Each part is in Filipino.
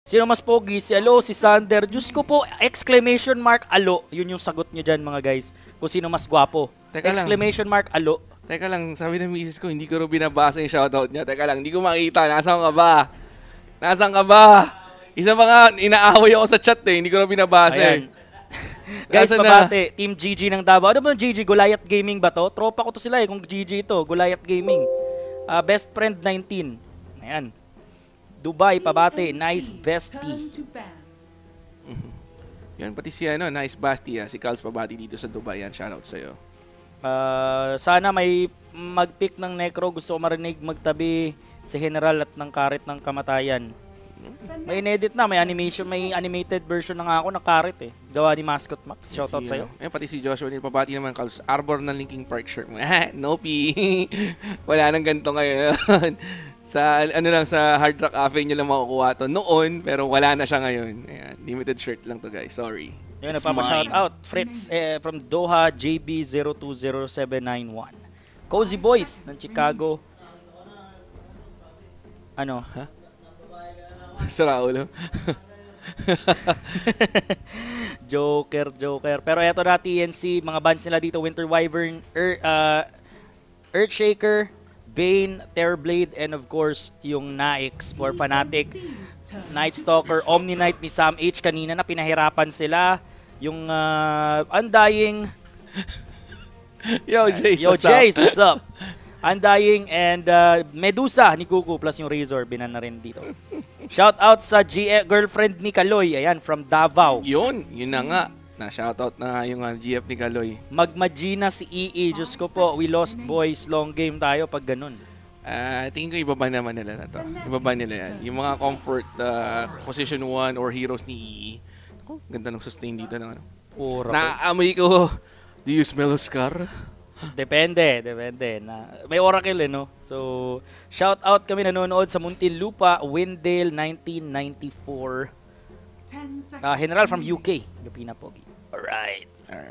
Sino mas pogi? Si Alo, si Sander? Diyos ko po, exclamation mark Alo. Yun yung sagot nyo dyan mga guys. Kung sino mas gwapo. Teka lang. Exclamation mark Alo. Teka lang, sabi ng misis ko, hindi ko rin binabasa yung shoutout niya. Teka lang, hindi ko makita. Nasaan ka ba? Nasaan ka ba? Isa pa nga, inaaway ako sa chat eh. Hindi ko rin binabasa eh. Ayan. Guys, Nasaan na? pabate. Team GG ng Davao. Ano ba yung GG? Goliath Gaming ba to? Tropa ko to sila eh kung GG ito. Goliath Gaming. Best friend 19. Ayan. Dubai, pabate. Nice bestie. Yan, pati si ano, Nice Basti, si Carls Pabati dito sa Dubai. Yan, shoutout sa'yo. Sana may mag-pick ng Necro. Gusto ko marinig magtabi si General at ng karet ng kamatayan. May inedit na, may animation, may animated version na nga ako ng karet eh. Gawa ni Mascot Max. Shoutout sa'yo. Pati si Joshua Pabati naman, Carls. Arbor ng Linking Park shirt mo. Nopi. Wala nang ganito ngayon. Sa ano lang, sa Hard Rock Cafe nyo lang makukuha to noon, pero wala na siya ngayon. Ayan, limited shirt lang to guys, sorry. Yun, nagpapa-shoutout. Fritz from Doha, JB020791. Cozy Boys ng Chicago. Ano? Ha? Sara ulo. Joker. Pero eto na TNC, mga bands nila dito, Winter Wyvern, Earthshaker, Bane, Terrorblade, and of course, yung Naix for Fnatic, Night Stalker, Omni Knight ni Sam H. Kanina na pinahirapan sila. Yung Undying. Yo, Jace, what's up? Undying and Medusa ni Kuku plus yung Razor, binan na rin dito. Shout out sa girlfriend ni Kaloy, ayan, from Davao. Yun na nga. Na-shoutout na yung GF ni Kaloy. Magmagina si EE. Diyos ko po, we lost boys. Long game tayo pag ganun. Tingin ko ibaba naman nila na to. Ibaba nila yan. Yung mga comfort position 1 or heroes ni EE. Oh, ganda ng sustain dito. Naamoy ko. Do you smell Oscar? Depende. May Oracle no? So, shout out kami nanonood sa Muntinlupa, Windale 1994. General from UK. Lupina Pogi. Alright.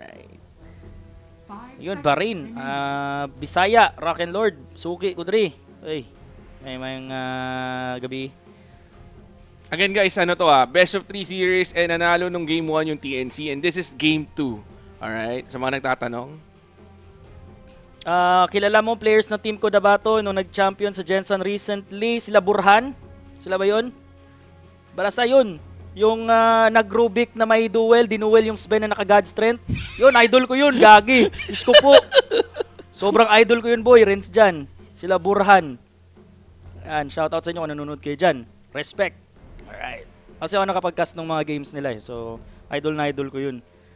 Yun, Barin. Bisaya, Rock and Lord. Suki, Kudri. Ay, may gabi. Again guys, ano to best of 3 series and nanalo nung game 1 yung TNC and this is game 2. Alright, sa mga nagtatanong. Kilala mo players na Team Cotabato nung nag-champion sa Jensen recently? Sila Burhan? Sila ba yun? Basta yun. Yung nag-Rubik na may duel, dinuel yung Sven na naka-God Strength. Yun, idol ko yun, gagi. Diyos ko po. Sobrang idol ko yun, boy. Rins dyan. Sila Burhan. Ayan, shoutout sa inyo kung nanonood kayo dyan. Respect. Alright. Kasi ako nakapag-cast ng mga games nila eh. So, idol na idol ko yun.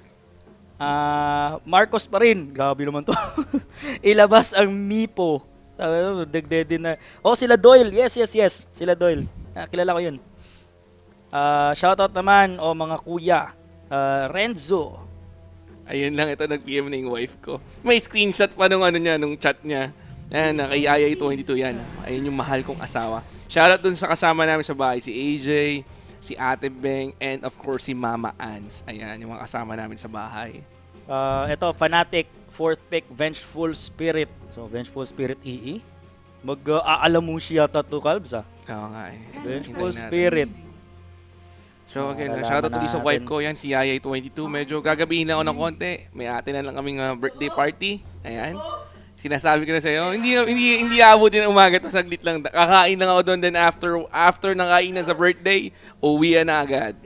Marcos pa rin. Grabe naman to. Ilabas ang Mipo. Dagdedin na. Oh, sila Doyle. Yes. Sila Doyle. Kilala ko yun. Shoutout naman mga kuya. Renzo. Ayun lang, ito nag-PM na yung wife ko. May screenshot pa nung nung chat niya. Ayan, kay Ayay22 yan. Ayun yung mahal kong asawa. Shoutout dun sa kasama namin sa bahay, si AJ, si Ate Beng, and of course si Mama Ans. Ayan, yung mga kasama namin sa bahay. Ito, Fnatic, 4th pick, Vengeful Spirit. So, Vengeful Spirit EE. Mag-aalamushi yata to, Calbs Oo nga eh. Vengeful Spirit. So again, shoutout ulit sa wife ko yan, si Yayay22. Medyo gagabihin lang ako ng konti. May ate na lang kaming birthday party. Ayan. Sinasabi ko na sa'yo, hindi abutin ng umaga to, saglit lang. Kakain lang ako doon, then after ng kainan sa birthday, uwi na agad.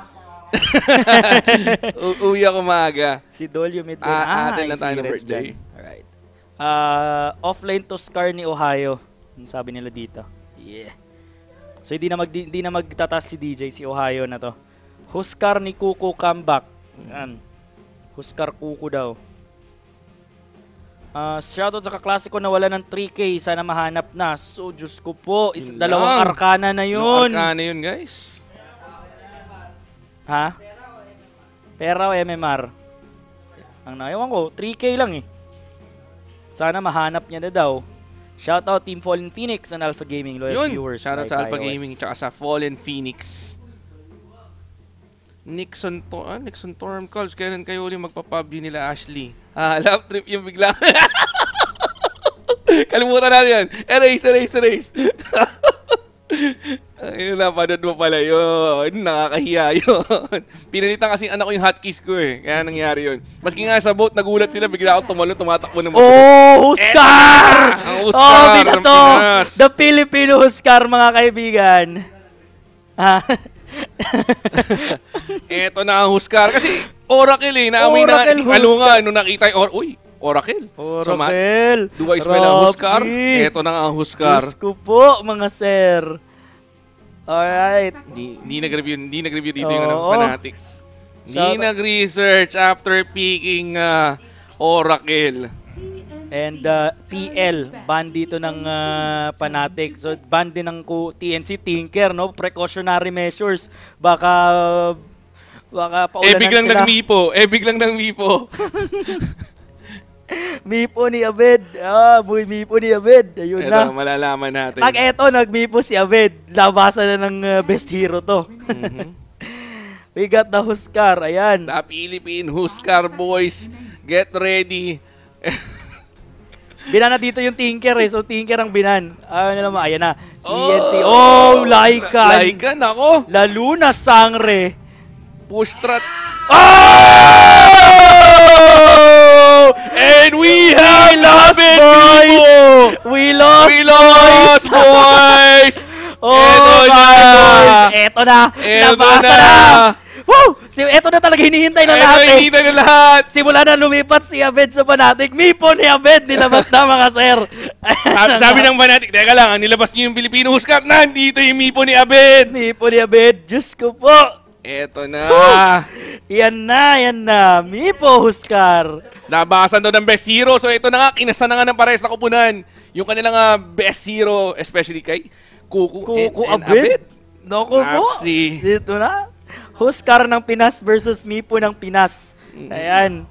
Uwi ako maaga. Si Dolio Midlane. Atin lang tayo ng birthday. Alright. Offline to Scar ni Ohio. Yung sabi nila dito. Yeah. So hindi na magtatas si DJ, si Ohio na to. Huskar ni Kuko comeback. Yan. Huskar Kuko daw. Shoutout sa kaklasiko na wala ng 3K. Sana mahanap na. So, Diyos ko po. Dalawang Arcana na yun. Arcana yun, guys. Ha? Pera o MMR? Ang naiwan ko, 3K lang eh. Sana mahanap niya na daw. Shoutout Team Fallen Phoenix and Alpha Gaming loyal viewers. Shoutout sa Alpha Gaming tsaka sa Fallen Phoenix. Nixon Torm Calls. Kailan kayo ulit magpa-PUBG nila Ashley? Love trip yung bigla. Kalimutan natin yan. Erase. Ayun, napanood mo pala yun. Nakakahiya yun. Pinalitan kasi anak ko yung hotkeys ko eh. Kaya nangyari yun. Maski nga sa boat, nagulat sila. Bigla ako tumalon, tumatakbo ng motor. Oh, Huskar! Ang Huskar ng binato! Pinas. The Filipino Huskar, mga kaibigan. Eto na ang Huskar. Kasi Oracle eh. Naamoy na Oracle si Alunga Huskar. nung nakita yung Uy, Oracle. So, Matt, Oracle. do I smell ang Huskar? Rapsi. Eto na nga ang Huskar. Diyos ko po, mga sir. Alright. Hindi nag-review dito yung Oo. Fnatic. Hindi nag-research after picking Oracle. And PL, ban dito ng Fnatic. So, ban din ng TNC Tinker, no? Precautionary measures. Baka paulanan Biglang sila. biglang ng Mipo. Mipo ni Abed. Mipo ni Abed. Ayun Eto, na. malalaman natin. Pag eto, nagmipo si Abed. Labasan na ng best hero to. We got the Huskar. Ayan. The Philippine Huskar boys, get ready. Binan na dito yung Tinker eh. So, Tinker ang binan. Naman, ayan na. TNC. Oh, Lycan. Lycan, ako. Lalo na Sangre. Push strat. Oh! And we have lost, boys! We lost, boys! Oh, Eto na! Eto na! Eto Nabasa na! Woo! Eto na talaga hinihintay ng lahat eh. Hinihintay ng lahat! Simula na lumipat si Abed sa Fnatic, Mipo ni Abed, nilabas na mga sir. Sabi ng Fnatic, teka lang, nilabas niyo yung Filipino Huskar, nandito yung Mipo ni Abed! Mipo ni Abed, Diyos ko po. Eto na! Yan na. Mipo Huskar. Nabasan daw ng best hero. So ito na nga, kinasa na nga ng pares na kupunan. Yung kanilang best hero, especially kay Kuku and Abed. Naku po. Rapsi. Dito na. Huskar ng Pinas versus Mipo ng Pinas. Ayan.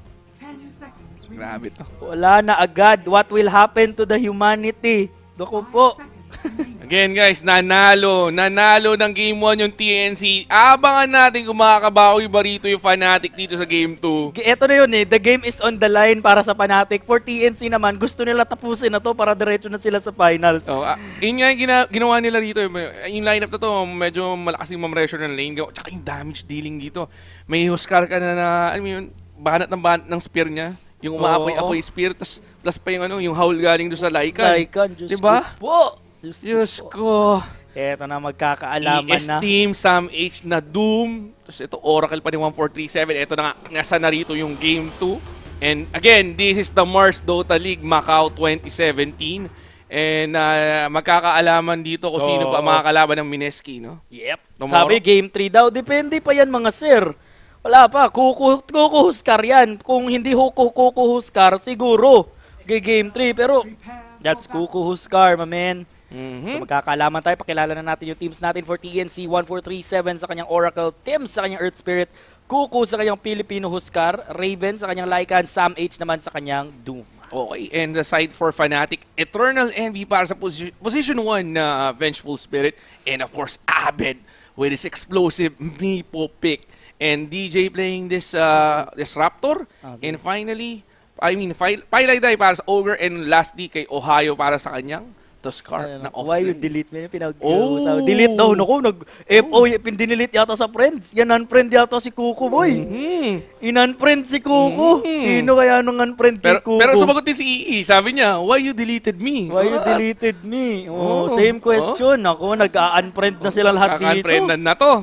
Grabe to. Wala na agad. What will happen to the humanity? Naku po. Again guys, nanalo ng Game 1 yung TNC. Abangan natin kung makakabawi ba rito yung Fnatic dito sa Game 2. Ito na yun eh. The game is on the line para sa Fnatic. For TNC naman, gusto nila tapusin na to para diretso na sila sa finals. So, yun nga yung ginawa nila dito. Yung lineup na to, medyo malakas yung mamressure ng lane. Tsaka yung damage dealing dito. May Huskar ka na alam mo yun, banat ng spear niya. Yung umaapoy-apoy spear, plus pa yung, yung howl galing doon sa Lycan. Diyos diba? ko po. Diyos ko. Eto na, magkakaalaman na. Team, Sam H na Doom. Tapos ito, Oracle pa ni 1437. Ito na nga, nasa na rito yung Game 2. And again, this is the Mars Dota League Macau 2017. And magkakaalaman dito kung sino pa makakalaban ng Mineski, no? Yep. Tomorrow. Sabi, Game 3 daw. Depende pa yan, mga sir. Wala pa. Kuku Huskar yan. Kung hindi Kuku Huskar, siguro. Game 3. Pero, that's Kuku Huskar, my man. So magkakaalaman tayo, pakilala na natin yung teams natin for TNC. 1437 sa kanyang Oracle, Tim sa kanyang Earth Spirit, Kuku sa kanyang Filipino Huskar, Raven sa kanyang Lycan, Sam H naman sa kanyang Doom. Okay, and the side for Fnatic, Eternal Envy para sa position 1 na Vengeful Spirit, and of course Abed with his explosive Mipo pick, and DJ playing this Raptor, and finally, Pailay para sa Ogre, and lastly kay Ohio para sa kanyang Tuskar na Why you offlane. delete mo yun? Delete daw. Naku, nag-FO, dinidelete yata sa friends. Yan, unfriend yata si Kuku, boy. In-unfriend si Kuku. Sino kaya nung unfriend kay Kuku? Pero sumagot din si EE. Sabi niya, why you deleted me? Why you deleted me? Same question. Ako, nag-unfriend na sila lahat dito. Kaka-unfriendan na to.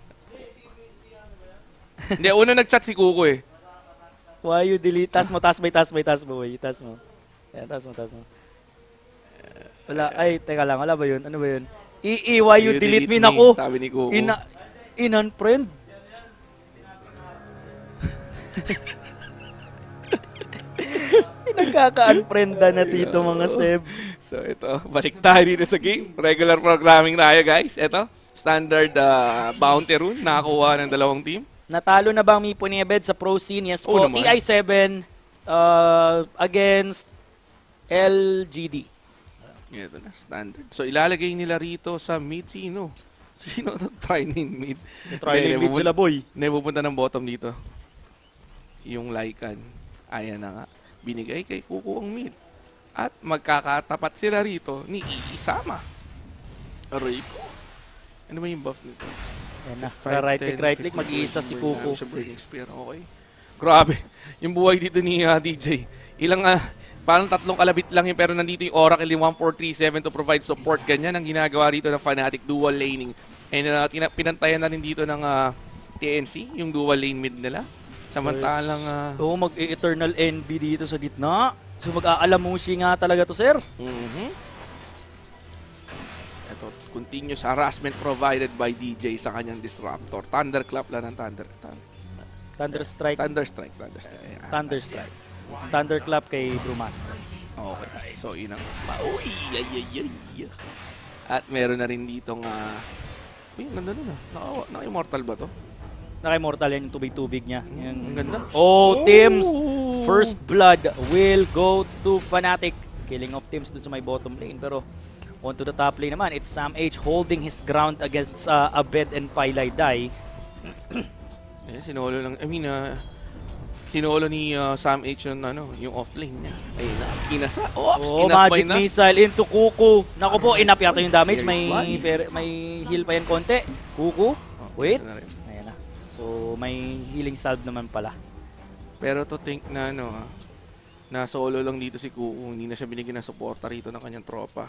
Hindi, una nag-chat si Kuku eh. Why you delete? Tas mo, boy. Tas mo. Yan, tas mo. Wala, ay, teka lang, wala ba yun? Ano ba yun? Why you delete me? Naku, sabi ni Kuku. In-unfriend? Nagkaka-unfrienda na dito, mga seb. So ito, balik tayo dito sa game. Regular programming tayo guys. Ito, standard bounty rune. Nakakuha ng dalawang team. Natalo na ba ang Mipo ni Abed sa pro scene? Yes po. naman. EI7 against LGD. Ito na, standard. So ilalagay nila rito sa mid sino? Sino ito? Training mid. Try mid sila, boy. Pupunta ng bottom dito. Yung Lycan. Ayan na nga. Binigay kay Kuku ang mid. At magkakatapat sila rito ni Iisama. Aray ko. Ano ba yung buff nito? Yan na. Right click, mag-iisa si Kuku. Siya Burning Spear, okay. Grabe. Yung buhay dito ni DJ. Ilang, parang 3 kalabit lang yun, pero nandito yung Oracle yung 1437 to provide support. Ganyan ang ginagawa rito ng Fnatic, dual laning. And pinantayan na rin dito ng TNC, yung dual lane mid nila. Samantalang... Oo, mag-eternal NB dito sa gitna. So mag-aalamushi nga talaga to, sir. Ito, continuous harassment provided by DJ sa kanyang Disruptor. Thunderclap lang ng Thunderstrike. Thunderclap kay Brewmaster. Okay. So, yun ang... Uy! At meron na rin ditong... Uy, ganda nun Naka-immortal ba to? Naka-immortal yan yung tubig-tubig niya. Ang ganda. Oh, Tims! First blood will go to Fnatic. Killing off Tims dun sa may bottom lane. Pero onto the top lane naman, it's Sam H holding his ground against Abed and Pailay Dai. Sinolo lang. Sinolo ni Sam H yung offlane niya. Ayun na, kinasa. Magic missile into Kuku. Naku po, inap yata yung damage. May heal pa yan konti. Kuku, wait. Ayan na. So, may healing salve naman pala. Pero to think na na solo lang dito si Kuku. Hindi na siya binigyan ng suporta rito ng kanyang tropa.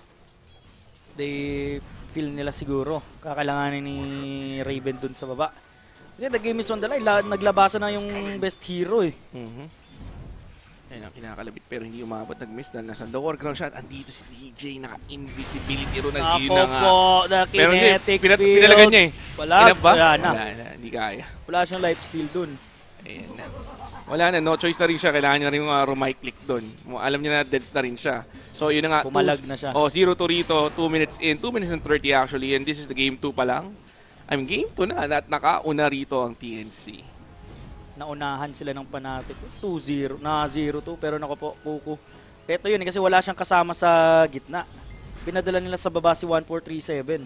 They feel nila siguro. Kakailanganin ni Raven dun sa baba. Kasi the game is on the line. Naglabasan na yung best hero eh. Ayun ang kinakalabit pero hindi umabot. Nag-miss dahil nasa the ground shot. Andito si DJ. Naka-invisibility ron. Ako po, the kinetic field. Pinalagan niya eh. Wala na. Hindi kaya. Wala siyang life steal dun. Ayun na. Wala na. No choice na rin siya. Kailangan niya rin yung right click dun. Alam niya na deads na rin siya. So yun na nga. Pumalag na siya. 0-2 rito. 2 minutes in. 2 minutes and 30 actually. And this is the game 2 pa lang. Game 2 na at nakauna rito ang TNC. Naunahan sila ng Fnatic. 2-0. Na 0-2 pero naku po, Kuku. Ito yun kasi wala siyang kasama sa gitna. Pinadala nila sa baba si 1437.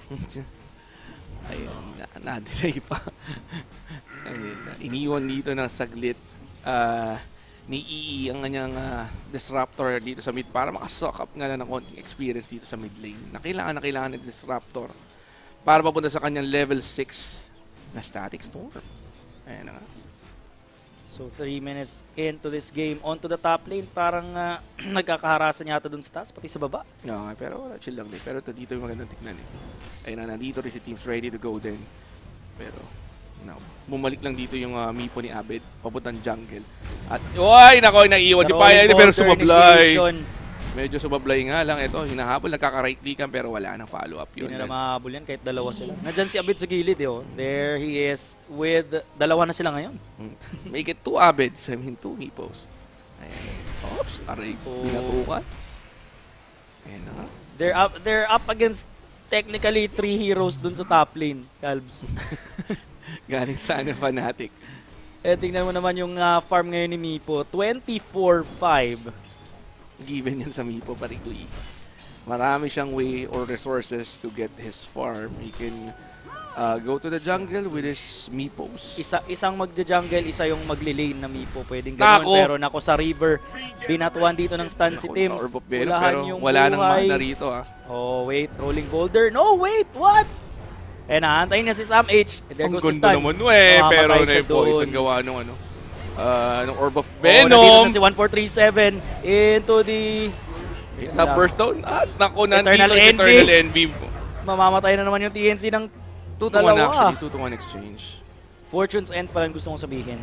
Ayun na. Na-delay pa. Ayun na. Iniwan dito ng saglit ni EE ang kanyang Disruptor dito sa mid para makasock up nga lang ng konting experience dito sa mid lane. Kailangan ng Disruptor para papunta sa kanyang level 6 na Static Storm. Ayan na. So 3 minutes into this game, onto the top lane, parang nagkakaharasan yata dun sa taas, pati sa baba. Okay, pero chill lang din. Pero dito yung magandang tignan eh. Ayun na, nandito rin si teams ready to go din. Pero, bumalik lang dito yung Mipo ni Abed, papuntang jungle. At, nako, naiiwan si Paya, pero sumablay. Medyo sumablay nga lang. Ito, hinahabol, nagkaka-right clickan pero wala nang follow-up yun. Hindi na mahabol yan kahit dalawa sila. Nandyan si Abed sa gilid eh. There he is with, dalawa na sila ngayon. Make it 2 Abeds, 2 Mipos. Ayan. Oops, aray po. Binatukan. Ayan na. They're up against technically 3 heroes dun sa top lane, Calbs. Galing sana Fnatic. Tingnan mo naman yung farm ngayon ni Mipo. 24-5. Given yan sa Mipo, parikli. Marami siyang way or resources to get his farm. He can go to the jungle with his Mipos. Isang magja-jungle, isa yung magli-lane na Mipo. Pwedeng ganun, pero nako sa river. Binatuan dito ng stun si Tims. Pero wala nang mana rito Oh, wait. Rolling boulder. No, wait. What? Naantayin niya si Sam H. There goes the stun. Naman, pero na-poison gawa nung nung Orb of Venom. Nandito na si 1437 into the... burst down. At naku, nandito Eternal si Eternal Envy. Mamamatay na naman yung TNC ng 2-1 actually. 2-1 exchange. Fortune's End pa lang gusto kong sabihin.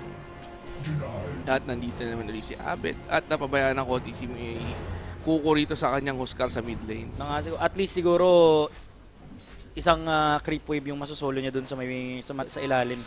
At nandito na naman ulit si Abed. At napabayaan ng konti si Kuku rito sa kanyang Huskar sa mid lane. At least siguro isang creep wave yung masosolo niya dun sa ilalim.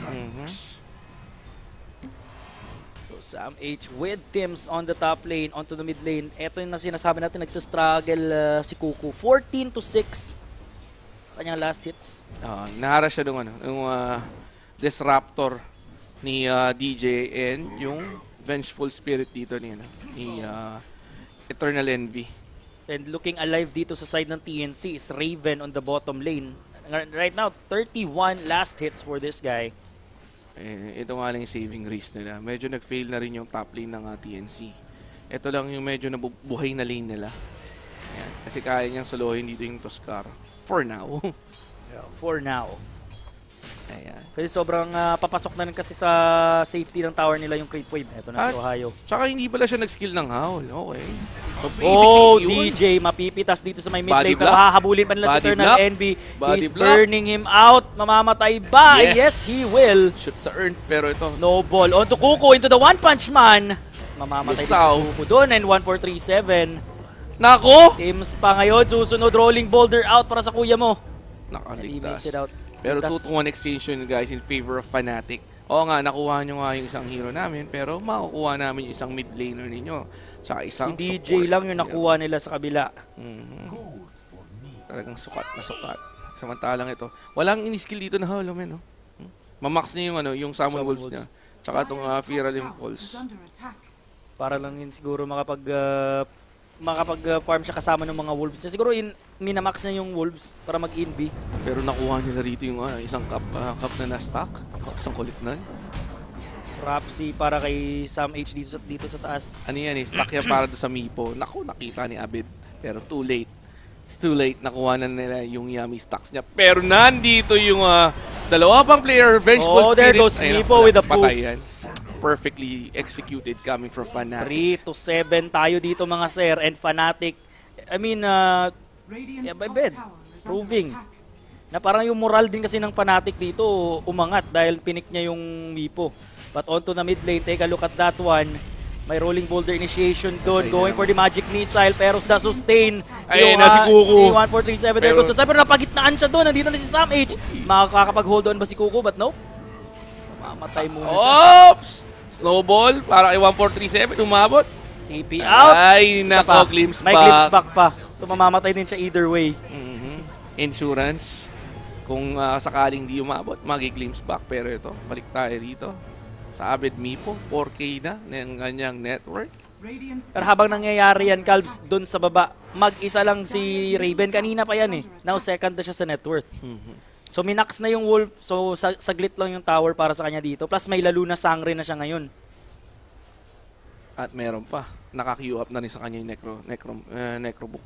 Sam H with Tims on the top lane, onto the mid lane. Ito yung sinasabi natin, nagsastruggle si Kuku. 14-6 sa kanyang last hits. Nahara siya nung Disruptor ni DJ and yung Vengeful Spirit dito ni Eternal Envy. And looking alive dito sa side ng TNC is Raven on the bottom lane. Right now, 31 last hits for this guy. Ito nga lang yung saving race nila. Medyo nag-fail na rin yung top lane ng TNC. Ito lang yung medyo nabubuhay na lane nila. Ayan. Kasi kaya niyang solohin dito yung Tuskar. For now. For now. Ayan. Kasi sobrang papasok na rin kasi sa safety ng tower nila yung creep wave. Ito na si Ohio. Tsaka hindi pala siya nag-skill ng howl. Okay. So DJ mapipitas dito sa may mid lane. Body Pero block. hahabulin pa nila si Body Eternal block. Envy. Body He's block. burning him out. Mamamatay ba? Yes, he will. Shoot sa earn. Pero ito. Snowball onto Kuko into the One Punch Man. Mamamatay din Lusaw. si Kuko doon and 1-4-3-7. Nako! Teams pa ngayon. Susunod rolling boulder out para sa kuya mo. And he makes it Nakaligtas. out. Pero Ligtas. 2-1 exchange yun guys in favor of Fnatic. Oo nga, nakuha nyo nga yung isang hero namin, pero makukuha namin yung isang mid laner ninyo. Tsaka isang Si DJ lang yung nakuha nila sa kabila. Talagang sukat na sukat. Samantalang ito, walang in-skill dito na Hollow Man, no? Mamax niya yung, yung Summon Wolves niya. Tsaka itong Feral Impulse. Para lang yun siguro makapag-farm siya kasama ng mga Wolves. Siguro minamax na yung Wolves para mag-inb. Pero nakuha nila rito yung isang cup na na-stack. Isang kulit na. Rapsi para kay Sam H dito sa taas. Ano yan stack yan para doon sa Mipo. Naku, nakita ni Abid. Pero too late. It's too late. Nakuha na nila yung yummy stacks niya. Pero nandito yung dalawa pang player. Vengeful Spirit. There goes Mipo with a poof. Perfectly executed coming from Fnatic. 3-7 tayo dito mga sir. And Fnatic, I mean, by bed. Proving. Na parang yung moral din kasi ng Fnatic dito umangat dahil pinik niya yung Mipo. But onto the mid lane, take a look at that one. May rolling boulder initiation doon, going for the magic missile, pero the sustain. Ayun na si Kuko. 1-4-3-7, there goes the side, pero napagitnaan siya doon, nandito na si Sam H. Makakapag-hold on ba si Kuko, but no. Mamatay muna siya. Oops! Snowball, para kay 1437, umabot. TP out. Ay, nako, glimpse back. May glimpse back pa. So mamamatay din siya either way. Insurance. Kung sakaling di umabot, magi-glimpse back. Pero ito, balik tayo rito. Sa Abid Mipo, 4K na ng kanyang network. Pero habang nangyayari yan, Calbs, dun sa baba, mag-isa lang si Raven. Kanina pa yan eh. Now second na siya sa net worth. So minax na yung Wolf. So saglit lang yung tower para sa kanya dito. Plus may lalo na sangre na siya ngayon. At meron pa. Naka-queue up na rin sa kanya yung Necrobook.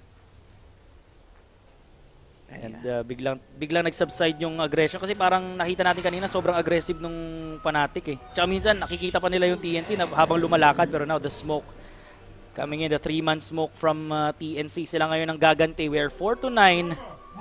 And biglang nag-subside yung aggression kasi parang nakita natin kanina sobrang aggressive nung Fnatic eh. Tsaka minsan nakikita pa nila yung TNC na habang lumalakad pero now the smoke coming in, the 3-man smoke from TNC. Sila ngayon ang gaganti. We are 4-9.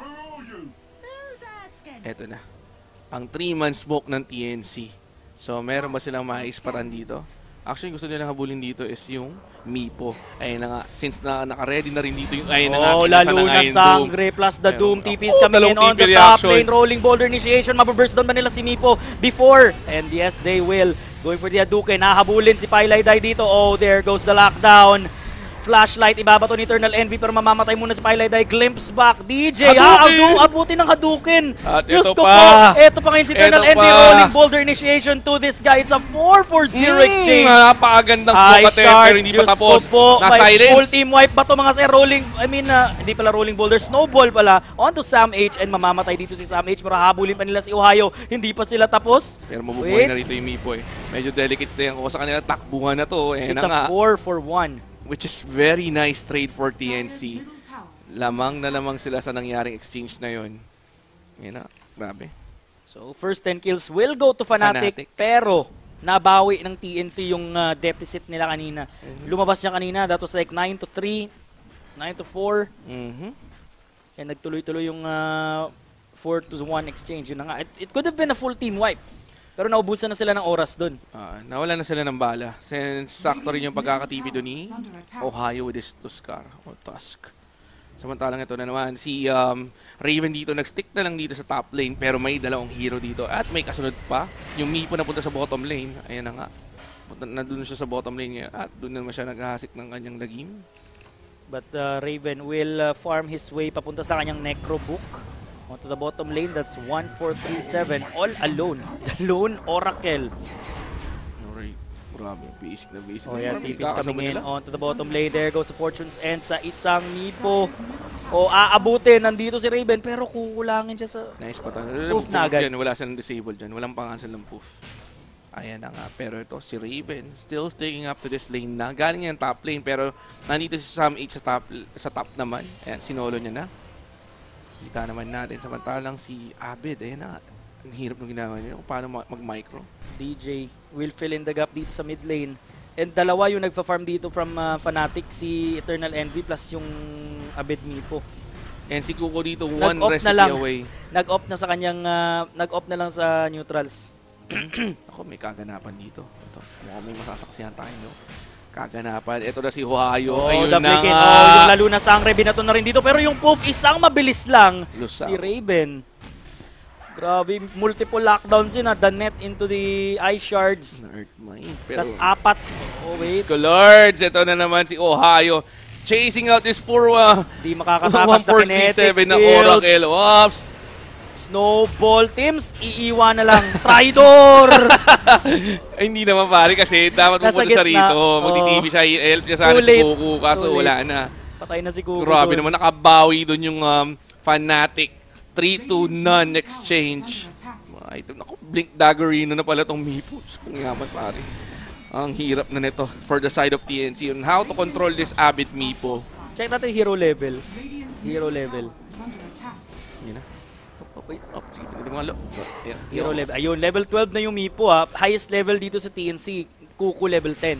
Eto na. Ang 3-man smoke ng TNC. So meron ba silang maispatan dito? Actually, gusto nilang habulin dito is yung Mipo. Ayun na nga, since naka-ready na rin dito yung ayun na nga. Lalo na sangre plus the Doom TPs coming in on the top lane. Rolling boulder initiation. Mababurst down ba nila si Mipo before? And yes, they will. Going for the Hadouken. Nahabulin si Pylai Dai dito. Oh, there goes the lockdown. Flashlight, ibabato ni Eternal Envy pero mamamatay muna si Pylai Dai. Glimpse back. DJ, abutin ng Hadouken. At Diyos ito ko pa. po. Ito pa ngayon si Eternal Envy. Rolling boulder initiation to this guy. It's a 4-4-0 exchange. Napakagandang smoke pero hindi pa tapos. Na-silence. Full team wipe ba ito mga sir? Hindi pala rolling boulder. Snowball pala onto Sam H and mamamatay dito si Sam H pero habulin pa nila si Ohio. Hindi pa sila tapos. Pero mabubuhay na rito yung Mipo eh. Medyo delicate stay ako sa kanila. Takbuhan na to. It's a 4-4-1. Which is very nice trade for TNC. Lamang na lamang sila sa nangyaring exchange na yun. Yan na, grabe. So first 10 kills will go to Fnatic. Pero nabawi ng TNC yung deficit nila kanina. Lumabas niya kanina, that was like 9-3, 9-4. And nagtuloy-tuloy yung 4-1 exchange. Yun na nga. It could have been a full team wipe. Pero naubusan na sila ng oras doon. Nawala na sila ng bala. Since sakto rin yung pagkakatipi doon ni Ohio with his Tuskar o Tusk. Samantalang ito na naman, si Raven dito, nag-stick na lang dito sa top lane pero may dalawang hero dito. At may kasunod pa, yung Mipo na punta sa bottom lane. Ayan na nga. Nandun siya sa bottom lane niya at doon naman siya naghahasik ng kanyang lagim. But Raven will farm his way papunta sa kanyang Necrobook. Onto the bottom lane, that's 1-4-3-7, all alone. The lone Oracle. Alright, grabe, basic na basic. Oh yeah, TP's coming in onto the bottom lane. There goes the Fortune's End sa isang Mipo. Aabutin, nandito si Raven, pero kukulangin siya sa nice pa tayo. poof na agad. Wala silang disable dyan, walang pangasan ng poof. Ayan na nga. Pero ito, si Raven, still sticking up to this lane na. Galing yan top lane, pero nandito si Sam H sa top naman. Ayan, sinolo niya na. Kita naman natin. Samantalang si Abid, ayan na. Ang hirap ng ginawa niya kung paano mag-micro. DJ will fill in the gap dito sa mid lane. And dalawa yung nagpa-farm dito from Fnatic, si Eternal Envy plus yung Abid Mipo. And si Kuko dito, one Nag-off recipe na lang. away. Nag-off na sa kanyang, nag-off na lang sa neutrals. Ako, may kaganapan dito. Ito, mukhang may masasaksihan tayo. No? Kaganapan. Ito na si Huayo. Oh, Ayun double na kill. nga. Oh, yung lalo na Sangre, binato na rin dito. Pero yung Poof, isang mabilis lang. Lusaw. Si Raven. Grabe, multiple lockdowns yun. The net into the ice shards. Earthmine. Tapos 4. Oh, wait. Lords, ito na naman si Ohio. Chasing out this poor Di makakatakas na kinetic 1437 na field. Oracle. Ops! Snowball teams, iiwan na lang. Traitor! Ay, hindi naman pare kasi dapat Nasa pumunta sa gitna. rito. Magtitibi siya, help niya sana Too si late. Goku. Kaso Too wala late. na. Patay na si Kuko. Grabe doon. naman, nakabawi doon yung Fnatic. 3-2-none exchange. Item. Naku, Blink Daggerino na pala tong Mipos. Kung yaman pare. Ang hirap na nito for the side of TNC on how to control this Abit Mipo. Check natin hero level. Hero level. Yun na. Wait, sige, pwede mga lo. Yeah, Hero level. Ayun, level 12 na yung Mipo ha. Highest level dito sa TNC. Kuko level 10.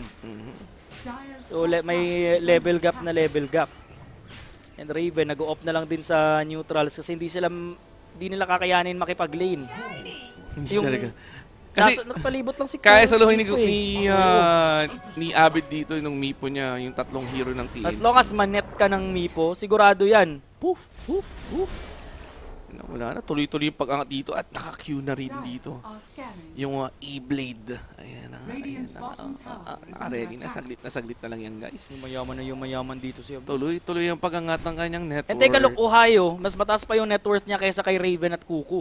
So may level gap na level gap. And Raven nag-off na lang din sa neutrals kasi hindi nila kakayanin makipag-lane. Hindi Yung talaga. Kasi nakapalibot lang si Kuko. kaya saluhin Mipo eh. ni Abid dito nung Mipo niya, yung tatlong hero ng TNC. As long as manet ka ng Mipo, sigurado yan. Poof, poof, poof. Wala na, tuloy-tuloy yung pag-angat dito at naka-Q na rin dito. Yung E-Blade. Ayan na, naka-ready na, saglit na lang yan guys. Yung mayaman dito siya. Tuloy-tuloy yung pag-angat ng kanyang network. And take a look, Ohio, mas mataas pa yung net worth niya kaysa kay Raven at Kuko.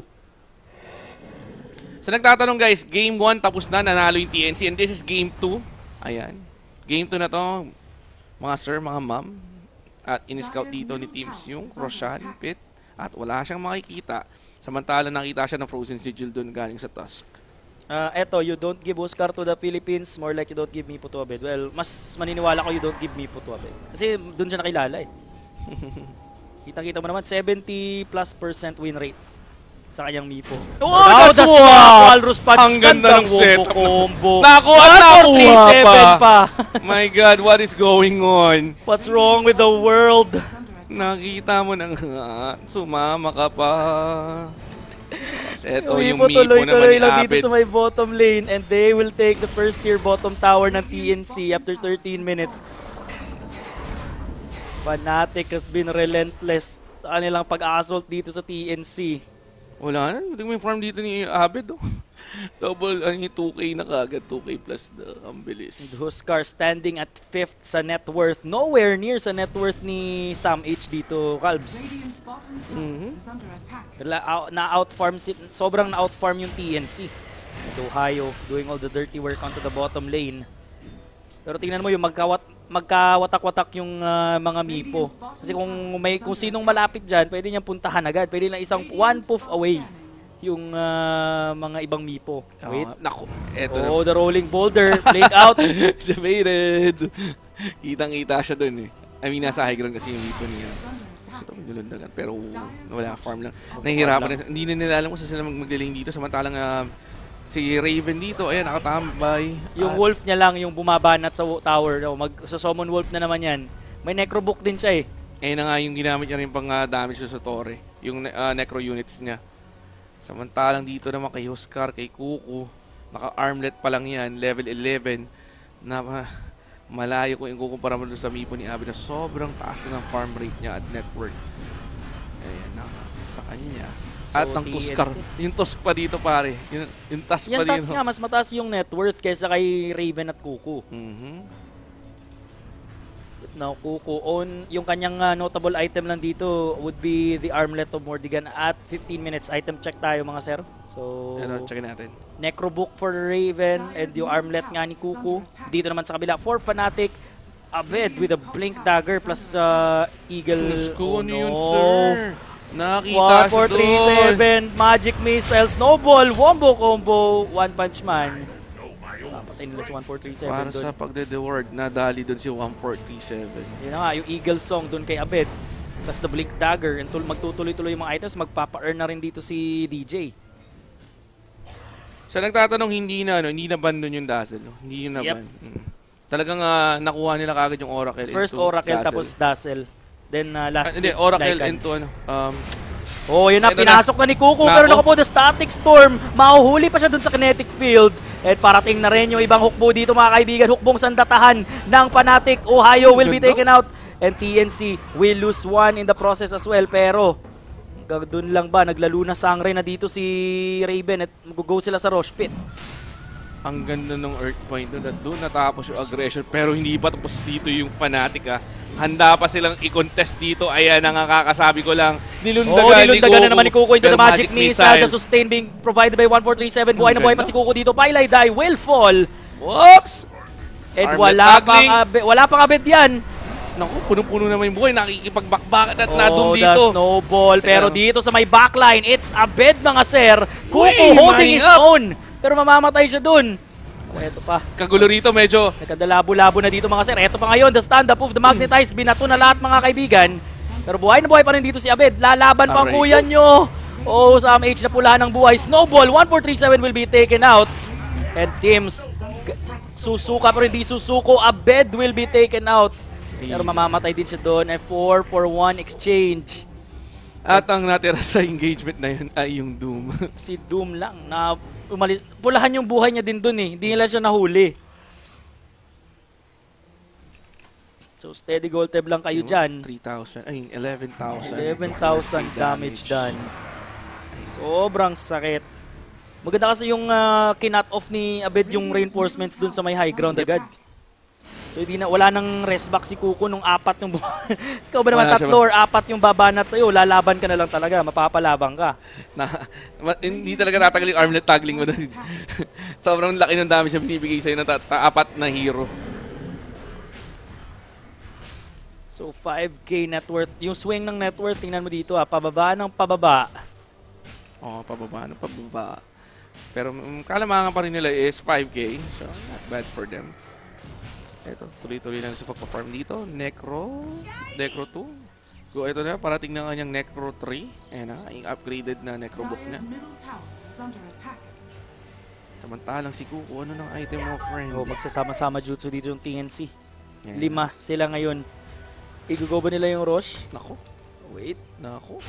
Sa nagtatanong guys, Game 1 tapos na, nanalo yung TNC and this is Game 2. Ayan. Game 2 na to, mga sir, mga ma'am. At in-scout dito ni Teams yung Roshan Pit. At wala siyang makikita. Samantala nakita siya ng Frozen Sigil doon galing sa Tusk. Eto, you don't give Oscar to the Philippines, more like you don't give Mipo to Abed. Well, mas maniniwala ko you don't give Mipo to Abed. Kasi doon siya nakilala eh. Kitang-kita mo naman, 70+% win rate sa kanyang Mipo. Oh, now, that's Walrus Punch. Ang ganda ng setup. Combo. Naku, at nakuha 3-7 pa. My God, what is going on? What's wrong with the world? Nakita mo nang sumama ka pa. Eto yung Mipo Mipo naman tuloy-tuloy ni lang dito Abid. sa may bottom lane and they will take the first tier bottom tower ng TNC after 13 minutes. Fnatic has been relentless sa kanilang pag-assault dito sa TNC. Wala na. Hindi mo yung farm dito ni Abid. Oh. Double, 2K na kagad. 2K plus ang bilis. And Huskar standing at 5th sa net worth. Nowhere near sa net worth ni Sam H dito, Calbs. Na-outfarm, sobrang na-outfarm yung TNC. And Ohio doing all the dirty work onto the bottom lane. Pero tingnan mo yung magkawatak-watak yung mga Mipo. Kasi kung sinong malapit dyan, pwede niyang puntahan agad. Pwede lang isang one poof away yung mga ibang Mipo. Wait. Naku, eto na. Oh, the rolling boulder. Blink out. Debated. Kitang-kita siya dun eh. I mean, nasa high ground kasi yung Mipo niya. So, ito nilundagan. Pero wala farm lang. Nahihirapan na. Hindi na nila alam kung saan sila mag-lane dito. Samantalang si Raven dito, ayan, nakatambay. Yung wolf niya lang, yung bumabanat sa tower. Mag-summon wolf na naman yan. May necrobook din siya eh. Ayun na nga yung ginamit niya rin pang damage sa Torre. Yung necro units niya. Samantalang dito naman kay Huskar, kay Kuko, naka-armlet pa lang yan, level 11, na malayo kung ikukumpara mo doon sa Mipo ni Abby na sobrang taas na ng farm rate niya at network. Ayan na, sa kanya. At So, ng Tuskar. Yung Tusk pa dito pare. Yung Tusk pa Yan dito. task nga, mas mataas yung net worth kaysa kay Raven at Kuko. Now, Kuko own, yung kanyang notable item lang dito would be the armlet of Mordigan at 15 minutes. Item check tayo mga sir. So, Ito, checkin natin. Necrobook for Raven and yung armlet nga ni Kuko. Dito naman sa kabila for Fnatic, Abed with a blink dagger plus Eagle. Tusko, ano yun sir? Nakita 1, 4, siya 3, doon. 7, Magic Missile, Snowball, Wombo Combo, One Punch Man. Mamamatay nila si 1437 Para doon. sa pagde-reward, nadali doon si 1437. Yun na nga, yung Eagle Song doon kay Abed. Tapos the Blink Dagger. And magtutuloy-tuloy yung mga items. Magpapa-earn na rin dito si DJ. Sa nagtatanong, hindi na ban doon yung Dazzle. No? Hindi yun na ban. Talagang nakuha nila kagad yung Oracle. First into Oracle Dazzle. tapos Dazzle. Then last Hindi, Oracle Lycan. into Oh, yun na, Ito pinasok na ni Kuko. Pero naku po, the Static Storm. Mahuhuli pa siya dun sa kinetic field. At parating na rin yung ibang hukbo dito mga kaibigan. Hukbong sandatahan ng Fnatic. Ohio will be taken out. And TNC will lose one in the process as well. Pero, doon lang ba, naglalo na sangre na dito si Raven at mag-go sila sa Rosh Pit. Ang ganda ng Earth Point doon natapos yung aggression pero hindi pa tapos dito yung Fnatic Handa pa silang i-contest dito. Ayan ang kakakasabi ko lang. Nilundagan na naman ni Kuko into the Magic Missile. The sustain being provided by 1437. Buhay na buhay pa si Kuko dito. Pylai die will fall. Whoops! And Armlet wala pang abed yan. Naku, punong-puno naman yung buhay. Nakikipagbakbakan at nadun dito. The snowball. Pero dito sa may backline, it's abed mga sir. Kuko Uy, holding his own. Pero mamamatay siya dun. Eto pa. Kagulo rito medyo. Nagkadalabo-labo na dito mga sir. Eto pa ngayon, the stand-up of the Magnetize. Binato na lahat mga kaibigan. Pero buhay na buhay pa rin dito si Abed. Lalaban pa ang kuya nyo. Oh, sa MH na pula ng buhay. Snowball, 1437 will be taken out. And Teams, susuka pero hindi susuko. Abed will be taken out. Pero mamamatay din siya doon. F4 for 1 exchange. At ang natira sa engagement na yun ay yung Doom. Si Doom lang na pulahan yung buhay niya din doon eh. Hindi nila siya nahuli. So steady goal tab lang kayo dyan. 3,000, ay 11,000. 11,000 damage done. Sobrang sakit. Maganda kasi yung kinat off ni Abed yung reinforcements dun sa may high ground agad. So hindi na, wala nang rest back si Kuko nung apat yung ikaw ba naman tatlo or apat yung babanat sa'yo, lalaban ka na lang talaga, mapapalabang ka. Hindi talaga tatagal yung armlet taggling mo doon. Sobrang laki ng damage na binibigay sa'yo ng apat na hero. So 5K net worth, yung swing ng net worth, tingnan mo dito pababa ng pababa. Pababa ng pababa. Pero kalamangan pa rin nila is 5K, so not bad for them. Ito, tuloy-tuloy lang sa pagpa-farm dito. Necro 2. Go, ito na, parating na kanyang Necro 3. Ayan na, yung upgraded na Necro book na. Samantalang si Kuko, ano ng item mo, friend? Magsasama-sama jutsu dito yung TNC. Ayan. 5 sila ngayon. Igugo ba nila yung Rosh? Nako. Wait. Nako.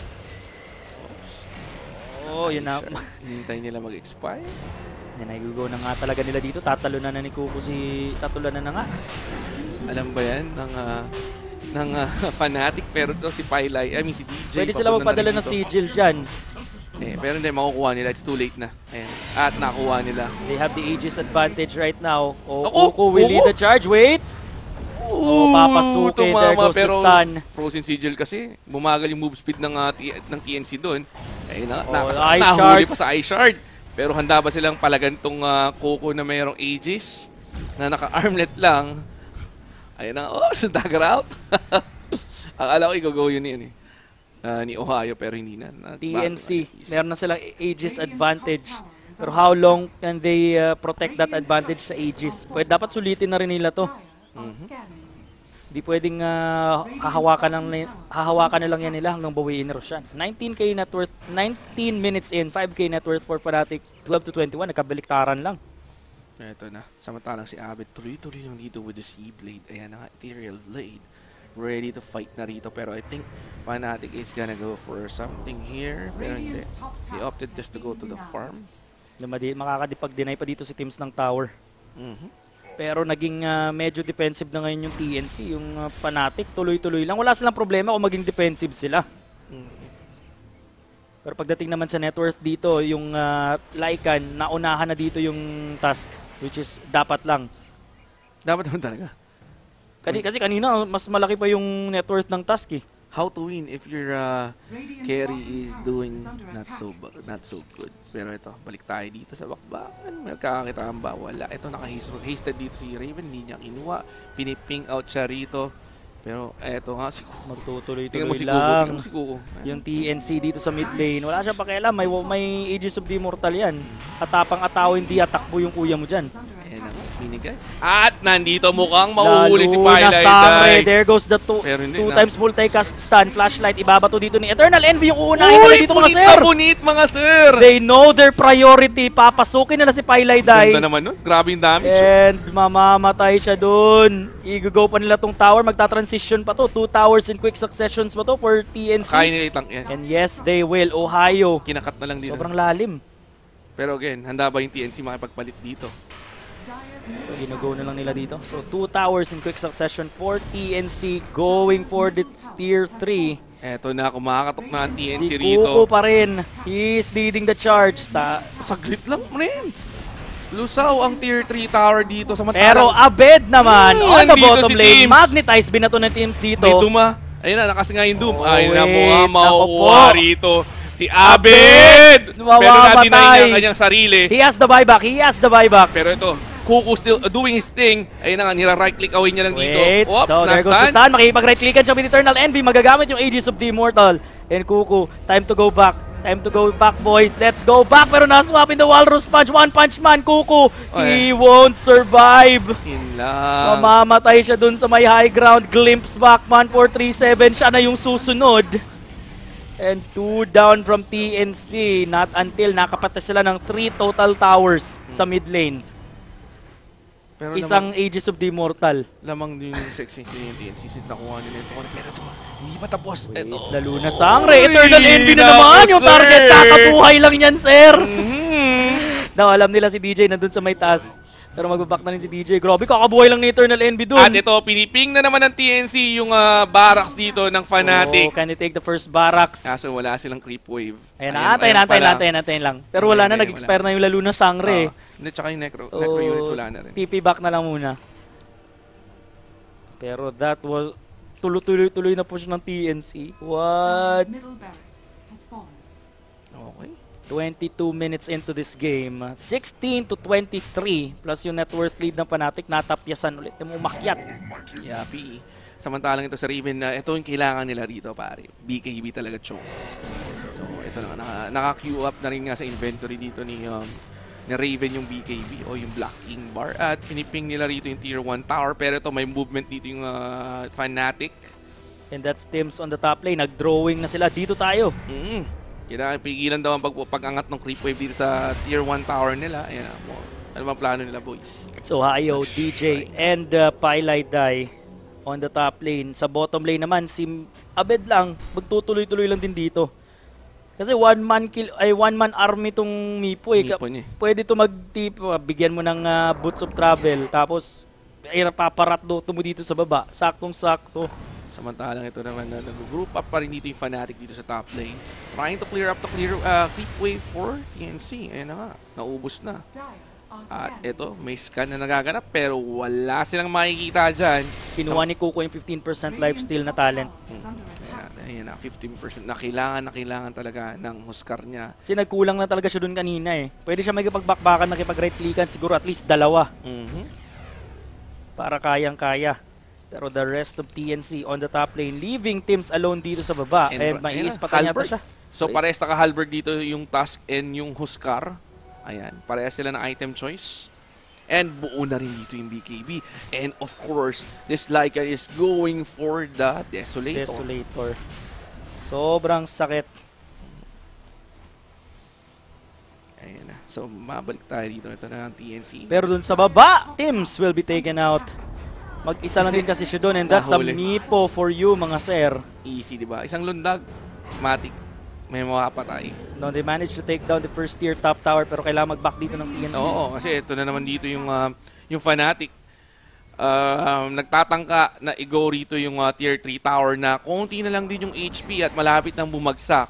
Yun na. Hinintay nila mag-expire. Yan, igugo na nga talaga nila dito. Tatalo na ni Kuko tatulunan na nga. Alam ba yan ng Fnatic pero to si Pylai, si DJ. Pwede sila magpadala ng sigil dyan. Pero hindi, makukuha nila. It's too late na. Ayan. At nakuha nila. They have the Aegis advantage right now. Kuko will lead the charge. Wait! Papasukin. There goes the stun. Frozen Sigil kasi, bumagal yung move speed ng TNC doon. Ayun na, nahuli pa sa Ice Shard. Pero handa ba silang palagantong Kuko na mayroong Aegis na naka-armlet lang? Ayun na, sa dagger out. Akala ko i-go yun ni Ohio pero hindi na. TNC, meron na silang Aegis advantage. Pero how long can they protect that advantage sa Aegis? Pwede dapat sulitin na rin nila to. Di pwedeng hahawakan na lang yan nila hanggang bawiin ni Roshan. 19k net worth, 19 minutes in, 5k net worth for Fnatic, 12 to 21, nagkabaliktaran lang. Ito na, samantalang si Abed tuloy-tuloy lang dito with the Sea Blade. Ayan na nga, Ethereal Blade. Ready to fight na rito, pero I think Fnatic is gonna go for something here. Pero hindi, they opted just to go to the farm. Makakadipag-deny pa dito si teams ng tower. Pero naging medyo defensive na ngayon yung TNC, yung Fnatic, tuloy-tuloy lang. Wala silang problema kung maging defensive sila. Pero pagdating naman sa net worth dito, yung Lycan, naunahan na dito yung Tusk, which is dapat lang. Dapat naman talaga. Kasi kanina, mas malaki pa yung net worth ng Tusk eh. How to win if your carry is doing not so good. Pero ito, balik tayo dito sa bakbakan. Magkakakitaan ba? Wala. Ito, naka-hasted dito si Raven. Hindi niya kinuha. Piniping out siya rito. Pero eto nga si Kuko. Magtutuloy-tuloy lang. Tingnan mo si Kuko. Yung TNC dito sa mid lane. Wala siyang pakialam. May Aegis of the Immortal yan. Atapang-ataw, hindi atakbo yung kuya mo dyan. Ayan na. binigay. At nandito mukhang mauhuli si Firelight. Sangre. There goes the two Pero times multicast stun. Flashlight, ibabato dito ni Eternal Envy. Yung uunahin nila dito mga sir. Punit mga sir! They know their priority. Papasukin nila si Firelight. Ganda naman nun. Grabe yung damage. And mamamatay siya dun. I-go pa nila tong tower. Magta-transition pa to. 2 towers in quick successions pa to for TNC. Kaya nila itang yan. And yes, they will. Ohio. Kinakat na lang dito. Sobrang lalim. Pero again, handa ba yung TNC makipagpalit dito? So, ginago na lang nila dito. So, 2 towers in quick succession for TNC going for the tier 3. Eto na, kung makakatok na ang TNC Si rito. Kuko pa rin. He's leading the charge. Saglit lang rin. Lusaw ang tier 3 tower dito. Pero Abed naman on the nandito bottom si lane. Teams. Magnetize binato ng teams dito. May Duma. Ayun na, nakas nga yung Doom. Oh, Ayun na, wait. mukhang Nako mauuha po. rito. Si Abed! Pero Mamamatay. na-deny niya ang kanyang sarili. He has the buyback. He has the buyback. Pero ito, Kuko still doing his thing. Ayun na nga, nira-right click away niya lang dito. Wait. Oops, So, there goes the na-stun. stun. Makikipag-right clickan siya with Eternal Envy. Magagamit yung Aegis of the Immortal. And Kuko, time to go back. Time to go back, boys. Let's go back. Pero na-swap in the Walrus Punch. One Punch Man, Kuko. He won't survive. Yun lang. Mamamatay siya dun sa may high ground. Glimpse back man 437. Siya na yung susunod. And 2 down from TNC. Not until nakapatay sila ng 3 total towers sa mid lane. Pero Isang Aegis of the Immortal. lamang din yung sexy yung TNC since nakuha nila ito. Pero ito, hindi pa tapos. Ito. Lalo na Sangre. Eternal Envy na naman. Yung target kakabuhay lang yan, sir. Now, alam nila si DJ nandun sa may taas. Pero magbaback na rin si DJ. Grabe, kakabuhay lang ni Eternal Envy dun. At ito, piniping na naman ng TNC yung barracks dito ng Fnatic. Oh, can they take the first barracks? Kaso wala silang creep wave. Ayan, antayin lang. Pero wala na, nag-expire na yung lalo na Sangre. Hindi, tsaka yung necro units wala na rin. TP back na lang muna. Pero that was tuloy-tuloy na push ng TNC. What? Okay. 22 minutes into this game. 16 to 23 plus yung net worth lead ng Fnatic. Natapyasan ulit. Yung umakyat. Yapi. Samantalang ito sa Raven na ito yung kailangan nila rito, pare. BKB talaga choke. So ito na, naka-queue up na rin nga sa inventory dito ni Raven yung BKB o yung Black King Bar. At piniping nila rito yung tier 1 tower. Pero ito may movement dito yung Fnatic. And that's Tims on the top lane. Nag-drawing na sila. Dito tayo. Kailangan pigilan daw ang pag-angat ng creep wave dito sa tier 1 tower nila. Ayan na. Ano bang plano nila, boys? So Ohio, DJ, and Pilay Die on the top lane. Sa bottom lane naman, si Abed lang. Magtutuloy-tuloy lang din dito. Kasi one man army tong Mipo eh. Mipo niya. Pwede to mag-tip, bigyan mo ng boots of travel. Tapos, paparat do mo dito sa baba. Saktong-sakto. Samantalang ito naman na nag-group up pa rin dito yung Fnatic dito sa top lane. Trying to clear up the creep wave for TNC. Ayan na nga, naubos na. At ito, may scan na nagaganap pero wala silang makikita dyan. Kinuha ni Kuko yung 15% lifesteal na talent. Ayan na, 15% na kailangan talaga ng Huskar niya. Kasi nagkulang na talaga siya dun kanina eh. Pwede siya magpagbakbakan, makipag-right clickan, siguro at least 2. Para kayang-kaya. Pero the rest of TNC on the top lane, leaving teams alone dito sa baba. And maiispatan yata siya. So parehas naka-halberd dito yung Tusk and yung Huskar. Ayan, parehas sila ng item choice. And buo na rin dito yung BKB. And of course, this Lycan is going for the Desolator. Sobrang sakit. Ayan na. So mabalik tayo dito. Ito na ang TNC. Pero dun sa baba, teams will be taken out. Mag-isa lang din kasi siya doon and that's a Mipo for you mga sir. Easy, di ba? Isang lundag, matik, may mawapatay. No, they managed to take down the first tier top tower pero kailangan mag-back dito ng TNC. Oo, kasi ito na naman dito yung Fnatic. Nagtatangka na i-go rito yung tier 3 tower na konti na lang din yung HP at malapit nang bumagsak.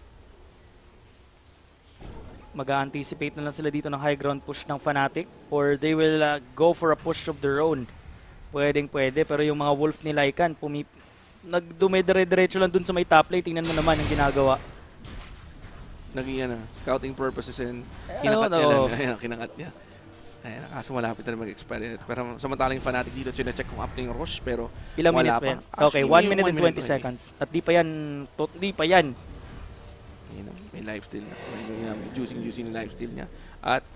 Mag-anticipate na lang sila dito ng high ground push ng Fnatic or they will go for a push of their own. Pwede, pero yung mga wolf ni Lycan, nagdumidire-diretso lang dun sa may top lane. Tingnan mo naman yung ginagawa. Naging scouting purposes and kinakat niya lang. Ayan, kinakat niya. Ayan, kaso malapit na mag-expire. Pero samantalang yung Fnatic dito, check kung up na yung rush, pero ilang wala minutes pa. pa yan? Okay, 1 minute and 20 seconds. At di pa yan. May lifesteal na. May juicing na lifesteal niya. At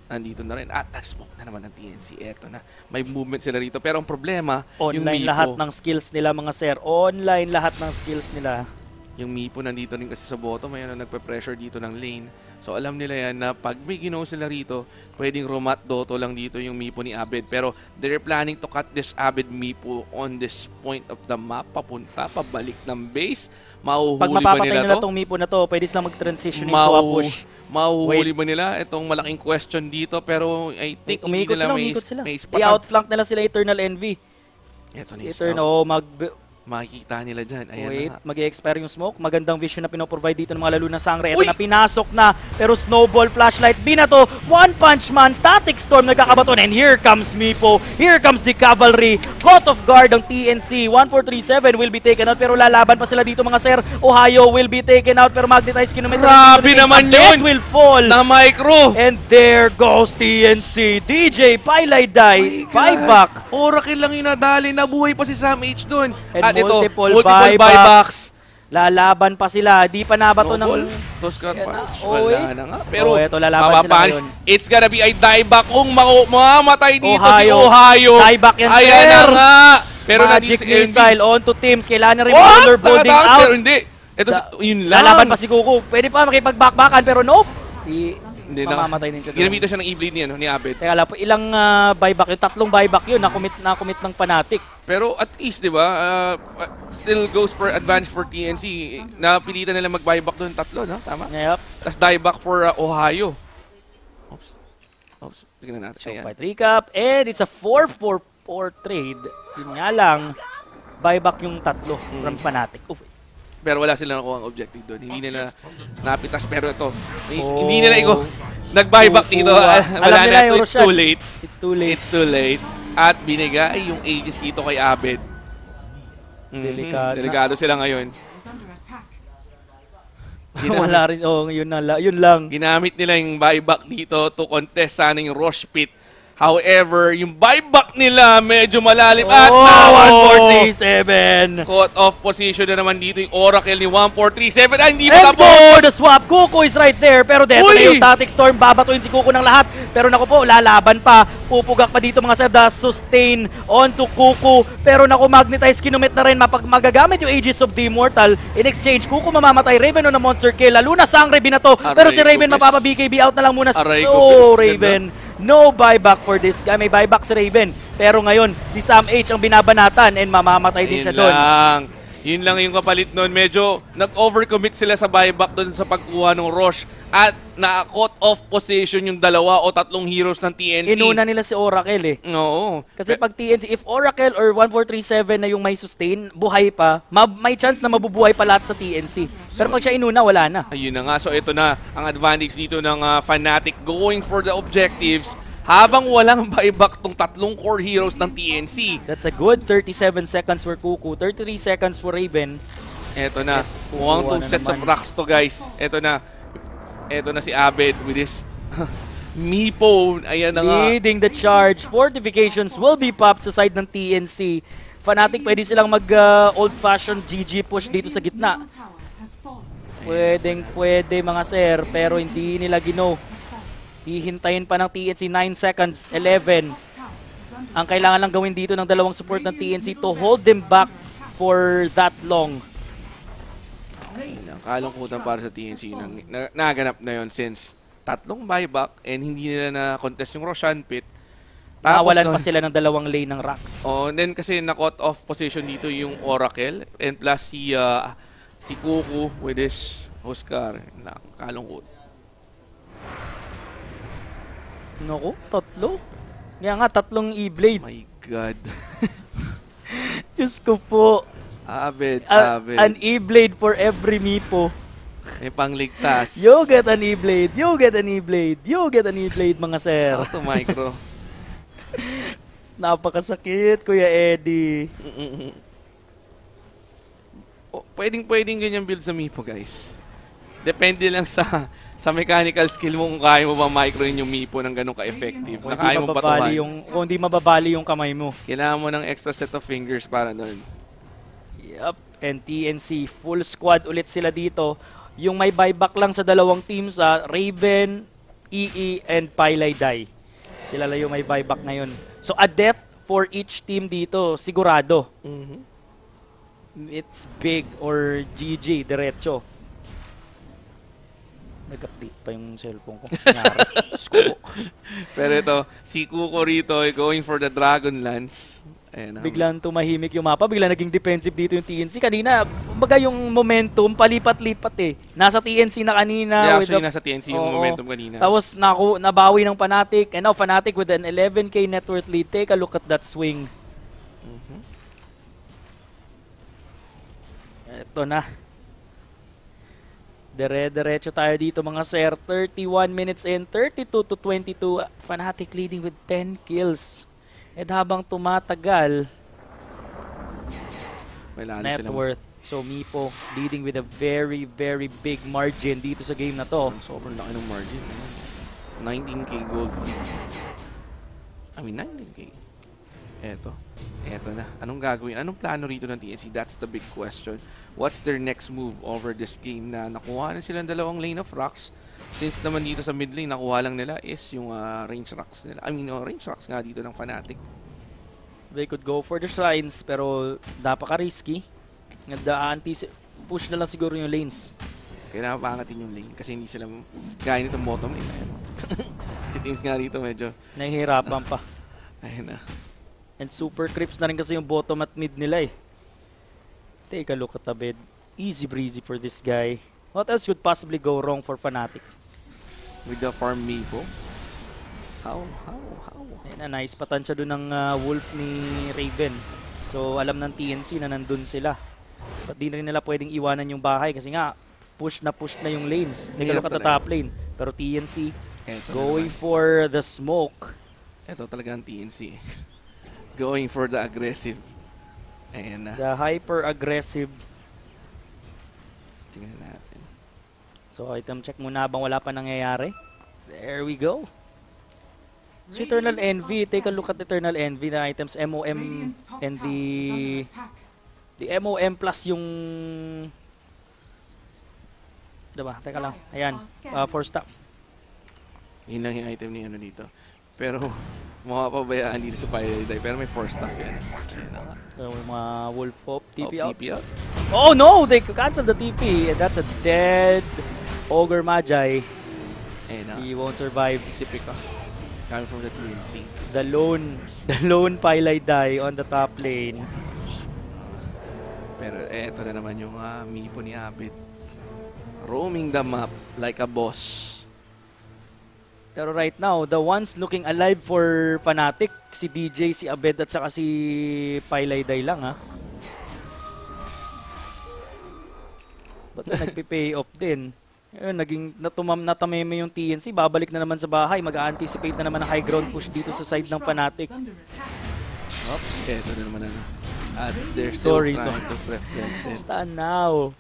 nandito na rin. At nag-smoke na naman ng TNC. Eto na. May movement sila rito. Pero ang problema, yung online Mipo. lahat ng skills nila mga sir. Online lahat ng skills nila. Yung Mipo nandito rin kasi sa bottom. Mayroon na nagpe-pressure dito ng lane. So alam nila yan na pag may ginaw sila rito, pwedeng Romat Dotto lang dito yung Mipo ni Abed. Pero they're planning to cut this Abed Mipo on this point of the map. Papunta, pabalik ng base. Mahuhuli Pag ba mapapatay nila nila to? tong Mipo na to, pwede silang mag-transition into a push. Mahuhuli ba nila? Itong malaking question dito. Pero I think hindi Umikot nila sila. may spot. I-outflank nila sila Eternal Envy. Ito na yung Eternal, makikita nila dyan. Ayan wait, na. mag-i-expire yung smoke. Magandang vision na pinoprovide dito ng mga lalo na sangre. Ito Uy! na, pinasok na. Pero snowball, flashlight, binato. One Punch Man, Static Storm, nagkakabaton. And here comes Mipo. Here comes the cavalry. Caught off guard ang TNC. 1437 will be taken out. Pero lalaban pa sila dito mga sir. Ohio will be taken out. Pero magnetized kilometer. Grabe naman yun! Will fall. Na micro! And there goes TNC. DJ, Pilay Die, buyback. Oracle lang yung nadali. Nabuhay pa si Sam H doon. And At ito, multiple buybacks. buybacks. Lalaban pa sila. Di pa nabato ng... Toscar Yan na. punch. Oh, Wala na nga. Pero, eto, lalaban sila mapapunch. ngayon. It's gonna be a dieback kung mamamatay dito si Ohio. Ohio. Dieback yan, Ayan sir. na nga. Pero Magic nandito si Envy. missile onto teams. Kailangan na rin Oh, roller building nakatakas, out. pero hindi. Ito, yun lang. Lalaban pa si Kuku. Pwede pa makipag-backbackan pero nope. Hindi na. Mamamatay din siya. Ginamita siya ng E-Blade ni Abed. Teka lang po, ilang buyback yun? 3 buyback yun. Nakumit ng Fnatic. Pero at least, di ba, still goes for advantage for TNC. Napilitan nila mag-buyback doon 3, no? Tama? Yep. Tapos dieback for Ohio. Oops. Tignan natin. So, Ayan. fight recap. And it's a 4-4-4 trade. Yun nga lang, buyback yung 3 from Fnatic. Pero wala silang nakuha ang objective doon. Hindi nila napitas. Pero ito, hindi nila nag-buyback dito. Wala na ito. It's too late. It's too late. It's too late. At binigay yung Aegis dito kay Abed. Delikado sila ngayon. Wala rin. Oh, yun lang. Ginamit nila yung buyback dito to contest sana yung Rosh Pit. However, yung buyback nila medyo malalim. At now, 1437. Caught off position na naman dito yung Oracle ni 1437. Ay, hindi pa And tapos! go for the swap. Kuko is right there. Pero deto Uy! na yung Static Storm. Babatuin si Kuko ng lahat. Pero naku po, lalaban pa. Pupugak pa dito mga sir. The sustain onto Kuko. Pero naku, magnetize kinomit na rin. Magagamit yung Aegis of the Immortal. In exchange, Kuko mamamatay. Raven on a monster kill. Lalo na sangre binato. Pero si Raven mapapa-BKB out na lang muna. No, Raven. No buyback for this guy. May buyback si Raven. Pero ngayon, si Sam H ang binabanatan and mamamatay din siya doon. Yun lang yung kapalit nun. Medyo nag-overcommit sila sa buyback doon sa pagkuha ng Rosh. At na-caught off position yung 2 o 3 heroes ng TNC. Inuna nila si Oracle eh. Oo. Kasi pag TNC, if Oracle or 1437 na yung may sustain, buhay pa, may chance na mabubuhay pa lahat sa TNC. Pero pag siya inuna, wala na. Ayun na nga. So ito na ang advantage dito ng Fnatic going for the objectives habang walang buyback tong 3 core heroes ng TNC. That's a good 37 seconds for Kuku, 33 seconds for Raven. Ito na. Mukhang 2 sets of rocks to guys. Ito na. Ito na si Abed with his Mipo. Ayan na nga. Leading the charge. Fortifications will be popped sa side ng TNC. Fnatic, pwede silang mag old-fashioned GG push dito sa gitna. Pwede mga sir, pero hindi nila gino. Hihintayin pa ng TNC 9 seconds, 11. Ang kailangan lang gawin dito ng dalawang support ng TNC to hold them back for that long. Kalungkutan para sa TNC. Naganap na yon since 3 buyback and hindi nila na-contest yung Roshan Pit. Nakawalan pa sila ng 2 lane ng rocks. Oh, and then kasi na-caught off position dito yung Oracle and plus si Kuku with his Oscar. Kalungkot. Naku, 3. Kaya nga, 3 E-Blade. My God. Diyos ko po. Abed. An E-Blade for every Mipo. May pangligtas. You get an E-Blade. You get an E-Blade. You get an E-Blade, mga sir. Auto micro. Napakasakit, Kuya Eddie. Pwedeng ganyan build sa Mipo, guys. Depende lang sa mechanical skill mo kung kaya mo ba micro yung Mipo ng ganun ka-effective. Na kaya mo patuhan. Kung hindi mababali yung kamay mo. Kailangan mo ng extra set of fingers para doon. Yup. And TNC, full squad ulit sila dito. Yung may buyback lang sa 2 teams, Raven, EE, and Pilay Dai. Sila lang yung may buyback ngayon. So a death for each team dito, sigurado. It's big or GG, diretso. Nag-update pa yung cellphone ko. Pero ito, si Kuko rito ay going for the Dragon Lance. Ayan, biglang tumahimik yung mapa, biglang naging defensive dito yung TNC. Kanina, kumbaga yung momentum, palipat-lipat eh. Nasa TNC na kanina. Actually, nasa TNC yung momentum kanina. Tapos nabawi ng Fnatic. And now Fnatic with an 11k net worth lead. Take a look at that swing. Ito na. Dire-diretso tayo dito mga sir. 31 minutes in, 32-22. Fnatic leading with 10 kills. At habang tumatagal, net worth. So Meepo leading with a very, very big margin dito sa game na to. Sobrang laki ng margin. 19k gold. I mean, 19k. Eto na. Anong gagawin? Anong plano rito ng TNC? That's the big question. What's their next move over this game na nakuha na silang dalawang lane of rocks? Since naman dito sa mid lane, nakuha lang nila is yung range rocks nila. I mean, range rocks nga dito ng Fnatic. They could go for the shrines, pero napaka-risky. Push na lang siguro yung lanes. Kailangan paangatin yung lane kasi hindi sila gaya nitong bottom lane. Si teams nga dito medyo nahihirapan pa. Ayun na. And super creeps na rin kasi yung bottom at mid nila eh. Take a look at the bid. Easy breezy for this guy. What else could possibly go wrong for Fnatic? With the farm Meepo? How? Ayun na, nice patansya doon ng Wolf ni Raven. So alam ng TNC na nandun sila. But di na rin nila pwedeng iwanan yung bahay kasi nga push na yung lanes. Take a look at the top lane. Pero TNC going for the smoke. Ito talaga ang TNC. Going for the aggressive. Ayan na. The hyper-aggressive. Tingnan natin. So item check muna habang wala pa nangyayari. There we go. So Eternal Envy, take a look at Eternal Envy na items MOM and the MOM plus yung diba? Teka lang. Ayan. For stop. Yun lang yung item ni ano dito. Pero makapabayaan dito sa Pilay Dai. Pero may 4 stuff yan. So mga Wolf Pop, TP out. TP out. Oh no! They canceled the TP. And that's a dead Ogre Magi. He won't survive. Isipik ka. Coming from the TNC. The lone Pilay Dai on the top lane. Pero eto na naman yung Meepo ni Abed. Roaming the map like a boss. Pero right now, the ones looking alive for Fnatic, si DJ, si Abed at saka si Pilay Dai lang ha. Ba't na nagpi-pay off din? Ayun, natameme yung TNC, babalik na naman sa bahay, mag-a-anticipate na naman ang high ground push dito sa side ng Fnatic. Oops, eto na naman ano. At they're still trying to prevent it. Stand now.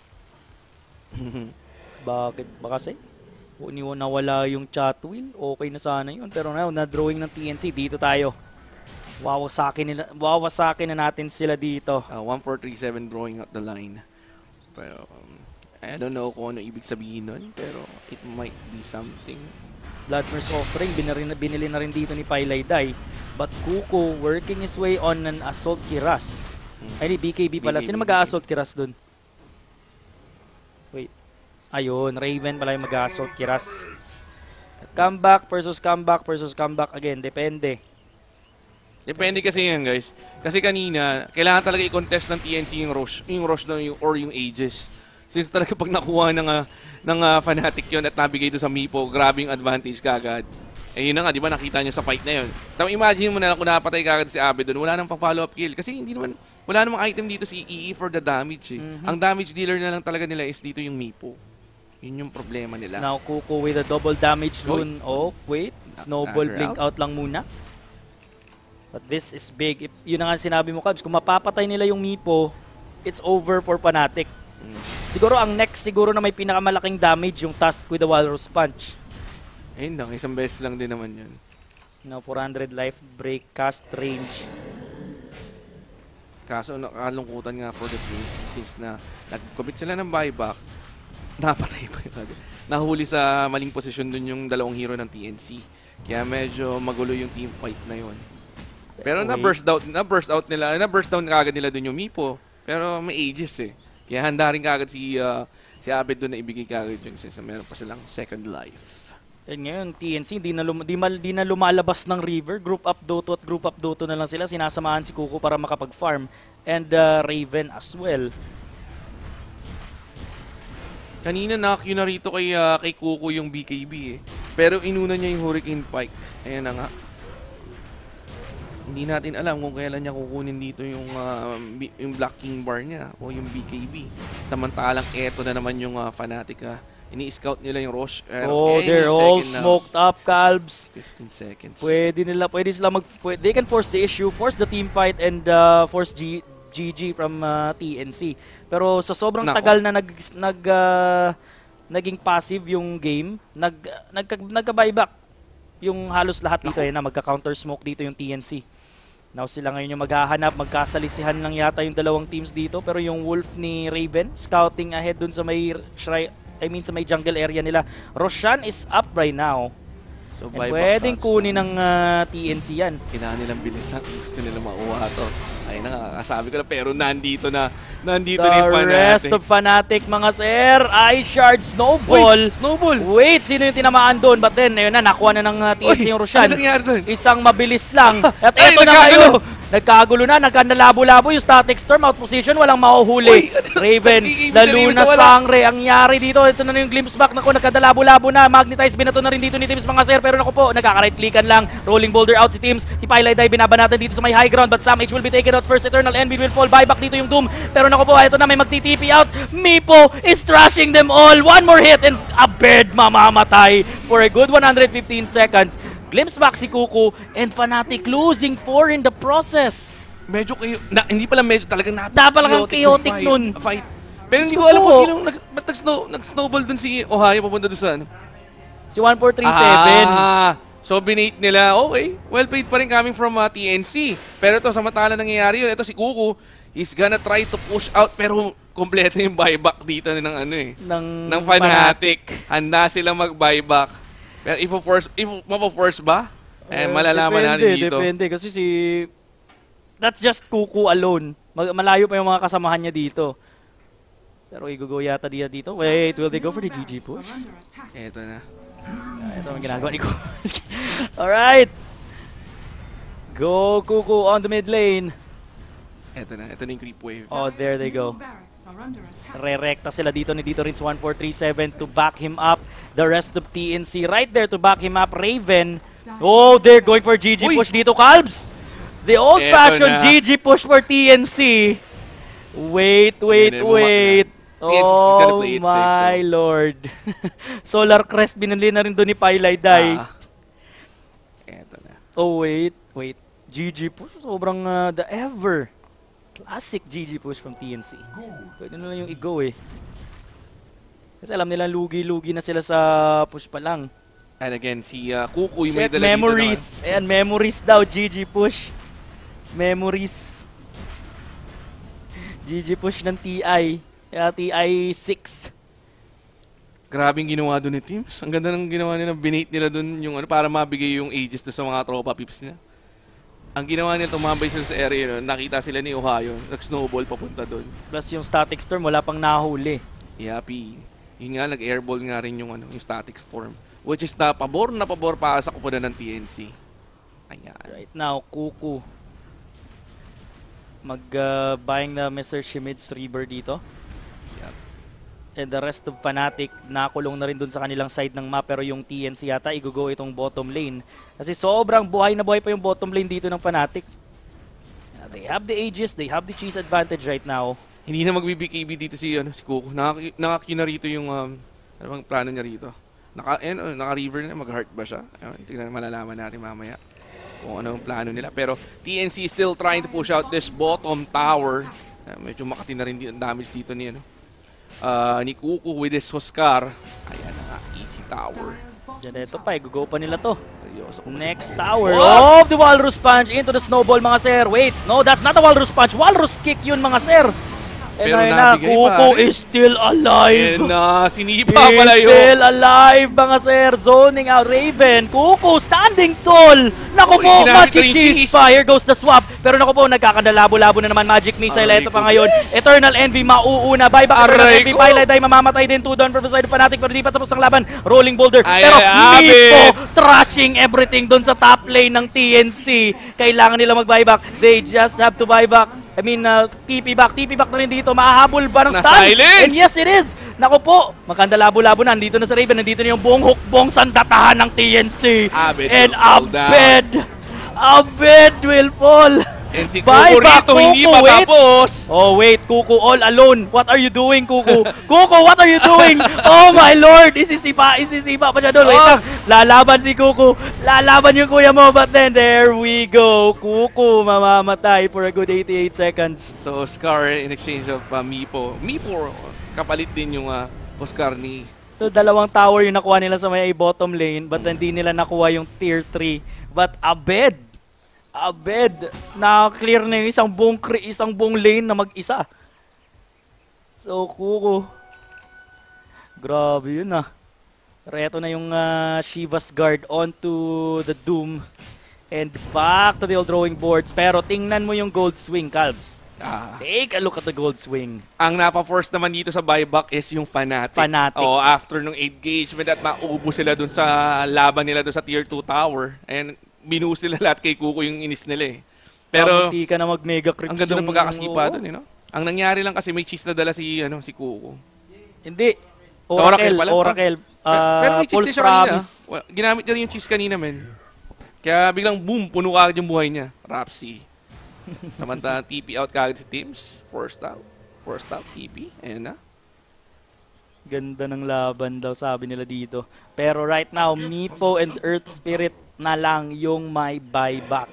Bakit ba kasi? Kung nawala yung chat wheel, okay na sana yun. Pero now, na-drawing ng TNC, dito tayo. Wawasakin na natin sila dito. 1437 drawing out the line. Pero, I don't know kung ano ibig sabihin nun, pero it might be something. Bloodmer's offering, binili na rin dito ni Pilay Dai. But Kuko working his way on an assault Kiras. Ay, BKB pala. Sino mag-a-assault Kiras dun? Wait. Ayun, Raven pala yung mag-assault Kiras. Comeback versus comeback again. Depende. Depende kasi yan, guys. Kasi kanina, kailangan talaga i-contest ng TNC yung Rosh or yung Aegis. Since talaga pag nakuha ng Fnatic yun at nabigay doon sa Meepo, grabe yung advantage kagad. Eh yun na nga, di ba nakita nyo sa fight na yun. Tapos imagine mo na lang kung napatay kagad si Abed doon, wala nang pang-follow-up kill. Kasi wala namang item dito si EE for the damage eh. Ang damage dealer na lang talaga nila is dito yung Meepo. Yun yung problema nila. Now Kuko with a double damage rune. Oh, wait. Snowball blink out lang muna. But this is big. Yun na nga sinabi mo, Cubs. Kung mapapatay nila yung Meepo, it's over for Fnatic. Siguro ang next na may pinakamalaking damage yung Tusk with the Walrus Punch. Ayun lang, isang beses lang din naman yun. Now 400 life break, cast range. Kaso nakalungkutan nga for the teams since na nag-commit sila ng buyback. napatay pa yun. Nahuli sa maling posisyon dun yung dalawang hero ng TNC. Kaya medyo magulo yung team fight na yun. Pero na-burst down kagad nila dun yung Mipo. Pero may ages eh. Kaya handa rin kagad si Abed dun na ibigay kagad yun since meron pa silang second life. And ngayon, TNC, di na lumalabas ng River. Group up Doto at group up Doto na lang sila. Sinasamahan si Kuko para makapag-farm. And Raven as well. Kanina na-Q na rito kay Kuko yung BKB eh. Pero inuna niya yung Hurricane Pike. Ayan na nga. Hindi natin alam kung kailan niya kukunin dito yung Black King Bar niya o yung BKB. Samantalang eto na naman yung Fnatic. Ini-scout nila yung Roche. They're all smoked up, Calbs. 15 seconds. Pwede sila they can force the issue, force the team fight, and force GG from TNC. Pero sa sobrang tagal na naging passive yung game, nagka-buyback yung halos lahat dito na magka-counter smoke dito yung TNC. Now sila ngayon yung maghahanap, magkasalisihan lang yata yung dalawang teams dito, pero yung Wolf ni Raven scouting ahead dun sa may sa may jungle area nila. Roshan is up right now. So pwedeng kunin ng TNC yan. Kailangan nilang bilisan. Gusto nila mauha to. Ay na, kasabi ko na, pero nandito ni Fnatic. The rest of Fnatic, mga sir. Ice Shard, Snowball. Snowball. Wait, sino yung tinamaan doon? But then, ayun na, nakuha na ng TNC yung Roshan. Ano nangyari doon? Isang mabilis lang. At eto na ngayon. Nagkagulo na, nagkanalabo-labo yung Static Storm, out position, walang mahuhuli. Raven, lalo na sangre. Ang yari dito, ito na yung glimpse back. Naku, nagkadalabo-labo na. Magnetize, binato na rin dito ni Teams, mga sir. Pero naku po, nagkaka-right-clickan lang. Rolling boulder out si Teams. Si Pylai binabanatan dito sa may high ground. But Sam H will be taken out first. Eternal Envy will fall. Buyback dito yung Doom. Pero naku po, ito na, may magti-TP out. Mipo is trashing them all. One more hit and a bird mamamatay for a good 115 seconds. Glimpse back si Kuko and Fnatic losing 4 in the process. Medyo hindi pala medyo talagang chaotic nun. Fight. Pero hindi ko alam kung sinong nag-snowball dun si Ohio papunta dun sa ano. Si 1437. So binate nila. Okay. Well played pa rin coming from TNC. Pero ito, samantala nangyayari yun. Ito si Kuko, he's gonna try to push out pero kompleto yung buyback dito ng Fnatic. Handa silang mag-buyback. Pero if mapo-force ba? Malalaman natin dito. Depende kasi that's just Kuko alone. Malayo pa yung mga kasamahan niya dito. Pero i-go yata dito. Wait, will they go for the GG push? Ito na. Ito ang ginagawa ni Kuko. Alright. Go Kuko on the mid lane. Ito na yung creep wave. Oh, there they go. Re-recta sila dito ni Dito Rins 1437 to back him up. The rest of TNC right there to back him up. Raven. Oh, they're going for GG push dito, Calbs. The old-fashioned GG push for TNC. Wait. Oh my lord. Solar Crest binili na rin doon ni Pylai. Eto na. Oh, wait. GG push. Sobrang the ever classic GG push from TNC. Pwede na lang yung i-go eh. Kasi alam nila lugi-lugi na sila sa push pa lang. And again, si Kukoy may dala memories. Dito naman. Ayan, memories daw. GG push. Memories. GG push ng TI. TI 6. Grabing ginawa doon ni Teams. Ang ganda ng ginawa nila. Binate nila doon yung para mabigay yung ages sa mga tropa pips nila. Ang ginawa nila, tumambay sila sa area, nakita sila ni Ohio, nag-snowball papunta doon. Plus yung Static Storm, wala pang nahuli. Yapi. Yun nga, nag-airball nga rin yung Static Storm. Which is pabor para sa kupunan ng TNC. Ayan. Right now, Kuko. Buying na Mr. Shimid's Reaver dito. Yep. And the rest of Fnatic, nakulong na rin dun sa kanilang side ng map. Pero yung TNC yata, i-go itong bottom lane. Kasi sobrang buhay na buhay pa yung bottom lane dito ng Fnatic. They have the ages, they have the cheese advantage right now. Hindi na mag-BKB dito si Kuko. Naka-Q na rito yung ano bang plano niya rito. Naka-river na, mag-heart ba siya? Tingnan, malalaman natin mamaya kung ano ang plano nila. Pero TNC is still trying to push out this bottom tower. Medyo makati na rin ang damage dito ni Kuko with this Huskar. Ayan na, easy tower. Diyan ito pa, i-go pa nila to. Seryoso. Next tower. Oh, the Walrus Punch into the snowball, mga sir. Wait, no, that's not a Walrus Punch. Walrus Kick yun, mga sir. And Pero ayun na, nabigay, Kuko pare. is still alive. And sinipa pala He's yun. still alive, mga sir. Zoning out Raven. Kuko standing tall. Naku Uy, po, ginamit Magic na rin Cheese cheese. pa. Here goes the swap. Pero naku po, nagkakandalabo-labo na naman Magic Missile. Aray Ito ko, pa ngayon. guys. Eternal Envy mauuna. Buyback Eternal Aray Envy. ko. Pilot ay mamamatay din. 2 down from the side of Fnatic. Pero di pa tapos ang laban. Rolling Boulder. Ay, Pero ay, Mipo Abid. trashing everything doon sa top lane ng TNC. Kailangan nila mag-buyback. They just have to buyback. I mean, TP back na rin dito. Mahahabol ba ng Na stun? silence! And yes, it is! Naku po, maganda labo-labo na. Nandito na sa Raven. Nandito na yung buong hukbong sandatahan ng TNC. Abed And will fall down. Abed will fall. And si Buyback, Kuko rito, hindi Kuko, pa wait. tapos. Oh wait, Kuko all alone. What are you doing, Kuko? Kuko, what are you doing? Oh my lord, isisipa pa siya doon. Wait lang, lalaban si Kuko. Lalaban yung kuya mo, but then there we go. Kuko mamamatay for a good 88 seconds. So, Scar in exchange of Mipo. Mipo, kapalit din yung Oscar ni... So, 2 tower yung nakuha nila sa may bottom lane, but hindi nila nakuha yung tier 3. But Abed, na-clear na yung isang buong lane na mag-isa. So, Kuko. Grabe yun Reto na yung Shiva's Guard onto the Doom. And back to the old drawing boards. Pero tingnan mo yung gold swing, Calbs. Take a look at the gold swing. Ang napa-force naman dito sa buyback is yung Fnatic. Oh, after nung engagement at maubo sila dun sa laban nila dun sa tier 2 tower. And binuhos nila lahat kay Kuko yung inis nila eh. Pero hindi ka na mag-mega creeps. ang ganda ng pagkakasipa dun, Ang nangyari lang kasi may cheese na dala si Kuko. Hindi. Oracle pala. Oracle. Pero may cheese False din siya kanina. promise. Ginamit niya rin yung cheese kanina, men. Kaya biglang boom, puno ka agad yung buhay niya. Rapsi. Samantala, TP out kagad si Teams. Forced out, TP. Ayan na. Ganda ng laban daw, sabi nila dito. Pero right now, Mipo and Earth Spirit na lang yung may buyback.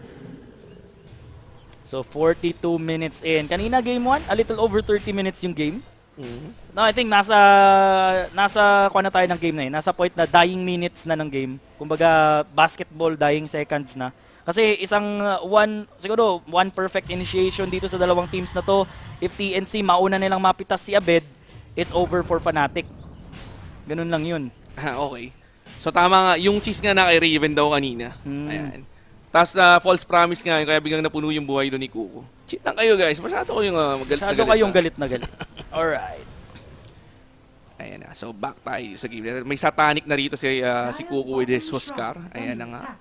So, 42 minutes in. Kanina, game 1, a little over 30 minutes yung game. No, I think nasa kuha na tayo ng game na Nasa point na dying minutes na ng game. Kumbaga, basketball dying seconds na. Kasi siguro one perfect initiation dito sa dalawang teams na to. If TNC mauna nilang mapitas si Abed, it's over for Fnatic. Ganun lang yun. Okay. So tama nga, yung cheese nga na kay Raven daw kanina. Ayan. Tapos false promise nga yun, kaya biglang napuno yung buhay doon ni Kuko. Cheat lang kayo guys, masyado kayong magalit na galit. Masyado kayong galit na galit. Alright. Ayan na, so back tayo sa game. May satanic na rito si Kuko with his Huskar. Ayan na nga.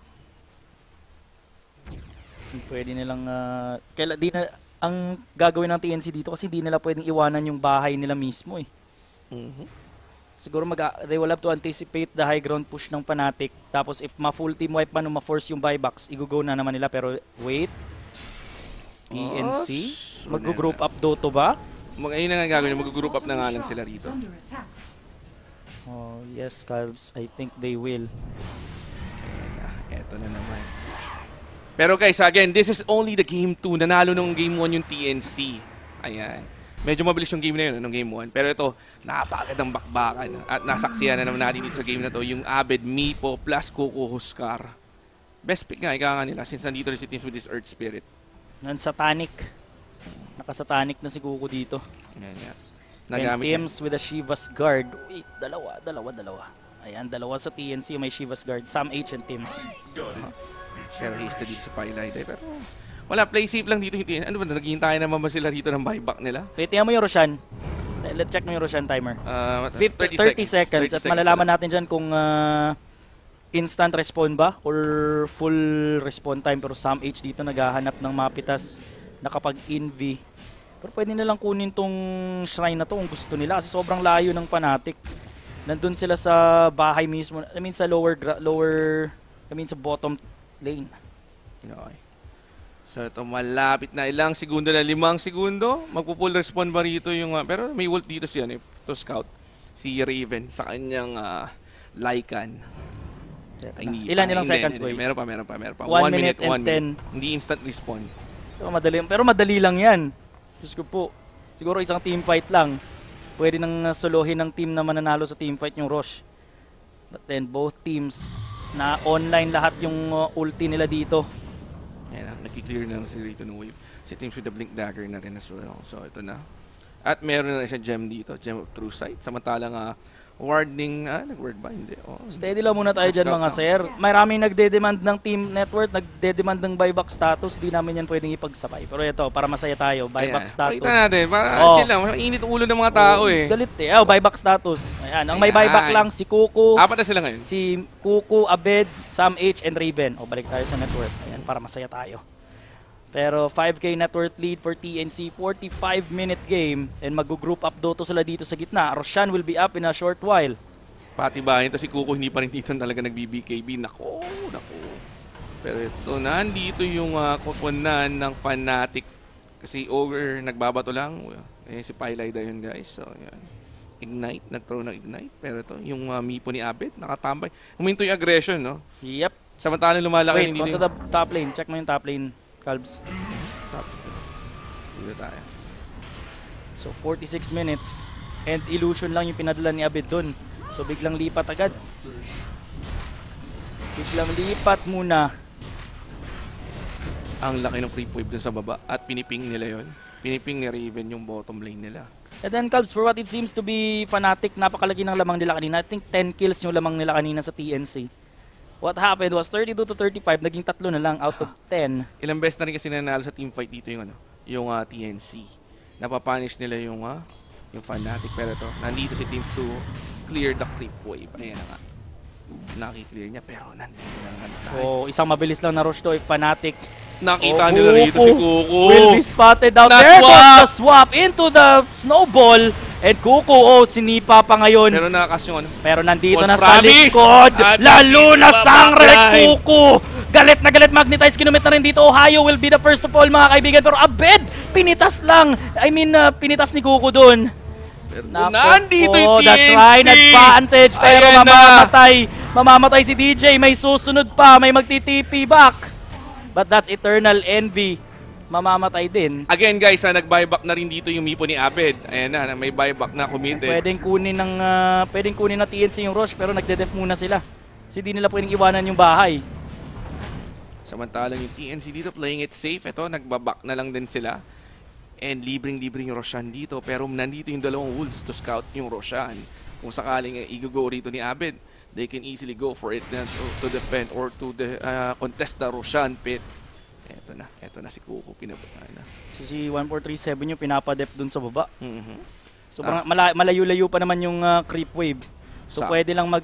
Pwede nilang, ang gagawin ng TNC dito kasi hindi nila pwedeng iwanan yung bahay nila mismo eh. Siguro they will have to anticipate the high ground push ng Fnatic. Tapos if ma-full team wipe man o ma-force yung buybacks, i-go na naman nila. Pero wait, TNC? Mag-group up Dota ba? Ayun na nga gagawin, mag-group up na nga lang sila rito. Oh, yes, Calbs. I think they will. Ayan na, eto na naman. Pero guys, again, this is only the game 2. Nanalo nung game 1 yung TNC. Ayan. Medyo mabilis yung game na yun, nung game 1. Pero ito, napakagandang bakbakan. At nasaksiyan na naman natin dito sa game na to, yung Abed, Mipo, plus Kuko Huskar. Best pick nga, ika nga nila, since nandito rin si teams with this Earth Spirit. Satanic. Nakasatanic na si Kuko dito. Ayan nga. And teams with a Shiva's Guard. Wait, dalawa. Ayan, dalawa sa TNC may Shiva's Guard. Sam H and Teams. Pero hasted dito sa Pilot. Pero wala, play safe lang dito. Ano ba, naghihintay naman ba sila rito ng buyback nila? Wait, tingnan mo yung Roshan. Let's check mo yung Roshan timer. 30 seconds. At malalaman natin dyan kung instant respawn ba or full respawn time. Pero Sam H dito naghahanap ng mapitas na kapag inv. Pero pwede nilang kunin tong shrine na to kung gusto nila kasi sobrang layo ng Fnatic. Nandun sila sa bahay mismo. I mean sa sa bottom lane. Okay. So ito malapit na ilang segundo na, 5 segundo. Magpo-full respawn ba rito yung pero may ult dito siya to scout si Raven sa kanyang Lycan. Ilang seconds boy? Meron pa. 1 minute and 10. Hindi instant respawn. So pero madali lang 'yan. Diyos ko po. Siguro isang team fight lang. Pwede nang solohin ng team na mananalo sa team fight yung Rosh. But then both teams na online lahat yung ulti nila dito. Ayan na, nag-clear na si Rito ng wave. Si teams with the Blink Dagger na rin as well. So ito na. At meron na siya gem dito, gem of true sight. Samantalang warning, nag-word ba? Hindi. Steady lang muna tayo dyan mga sir. Maraming nagde-demand ng team network, nagde-demand ng buyback status. Hindi namin yan pwedeng ipagsabay. Pero ito, para masaya tayo, buyback status. Pakita natin, para chill lang. Init ulo ng mga tao eh. Galit eh. Buyback status. Ayan, ang may buyback lang si Kuku. Apat na sila ngayon. Si Kuku, Abed, Sam H, and Raven. Balik tayo sa network. Ayan, para masaya tayo. Pero 5K net worth lead for TNC, 45-minute game, and mag-group up Doto sila dito sa gitna. Roshan will be up in a short while. Pati bahin to si Kuko, hindi pa rin dito talaga nag-BBKB. Nako. Pero ito, nandito yung kukunan ng Fnatic. Kasi Ogre, nagbabato lang. Si Pylida yun guys. So, yan. Ignite, nag-throw ng Ignite. Pero ito, yung Mipo ni Abed, nakatambay. Huminto yung aggression, no? Yep. Samantalang lumalaki. Wait, go to the top lane. Check mo yung top lane. Calbs. Dito tayo. So 46 minutes and illusion lang yung pinadala ni Abed dun. So biglang lipat agad. Biglang lipat muna. Ang laki ng creep wave dun sa baba at piniping nila yon. Piniping ni Raven yung bottom lane nila. And then Calbs, for what it seems to be Fnatic, napakalaki ng lamang nila kanina. I think 10 kills yung lamang nila kanina sa TNC. What happened was 32 to 35, naging 3 na lang out of 10. Ilang beses na rin kasi nanalo sa teamfight dito yung TNC. Napapunish nila yung Fnatic. Pero ito, nandito si Team 2, clear the creep wave. Ayan na nga. Naki-clear niya, pero nandito na nga tayo. Isang mabilis lang na rush to, Fnatic. Nakita nila rito si Kuko. Will be spotted out there. The swap into the snowball. And Kuko, sinipa pa ngayon. Pero nakakas yung Pero nandito na sa likod. Lalo na Sangre Kuko. Galit na galit, magnetize, kinumit na rin dito. Ohio will be the first of all mga kaibigan. Pero Abed, pinitas lang. Pinitas ni Kuko dun. Nandito yung TNC. The Shrine advantage. Pero mamamatay si DJ. May susunod pa. May magti-TP back. But that's eternal envy. Mamamatay din. Again guys, nag-buyback na rin dito yung Mipo ni Abed. Ayan na, may buyback na committed. Pwedeng kunin ng TNC yung rush pero nagde-def muna sila. Kasi di nila pwedeng iwanan yung bahay. Samantalang yung TNC dito playing it safe. Ito, nagbaback na lang din sila. And libreng-libreng yung Roshan dito. Pero nandito yung dalawang Wolves to scout yung Roshan. Kung sakaling i-go rito ni Abed, they can easily go for it to defend or to contest the Roshan pit. Eto na si Kuko, pinabata na. So si 1437 yung pinapadep dun sa baba. So malayo-layo pa naman yung creep wave. So pwede lang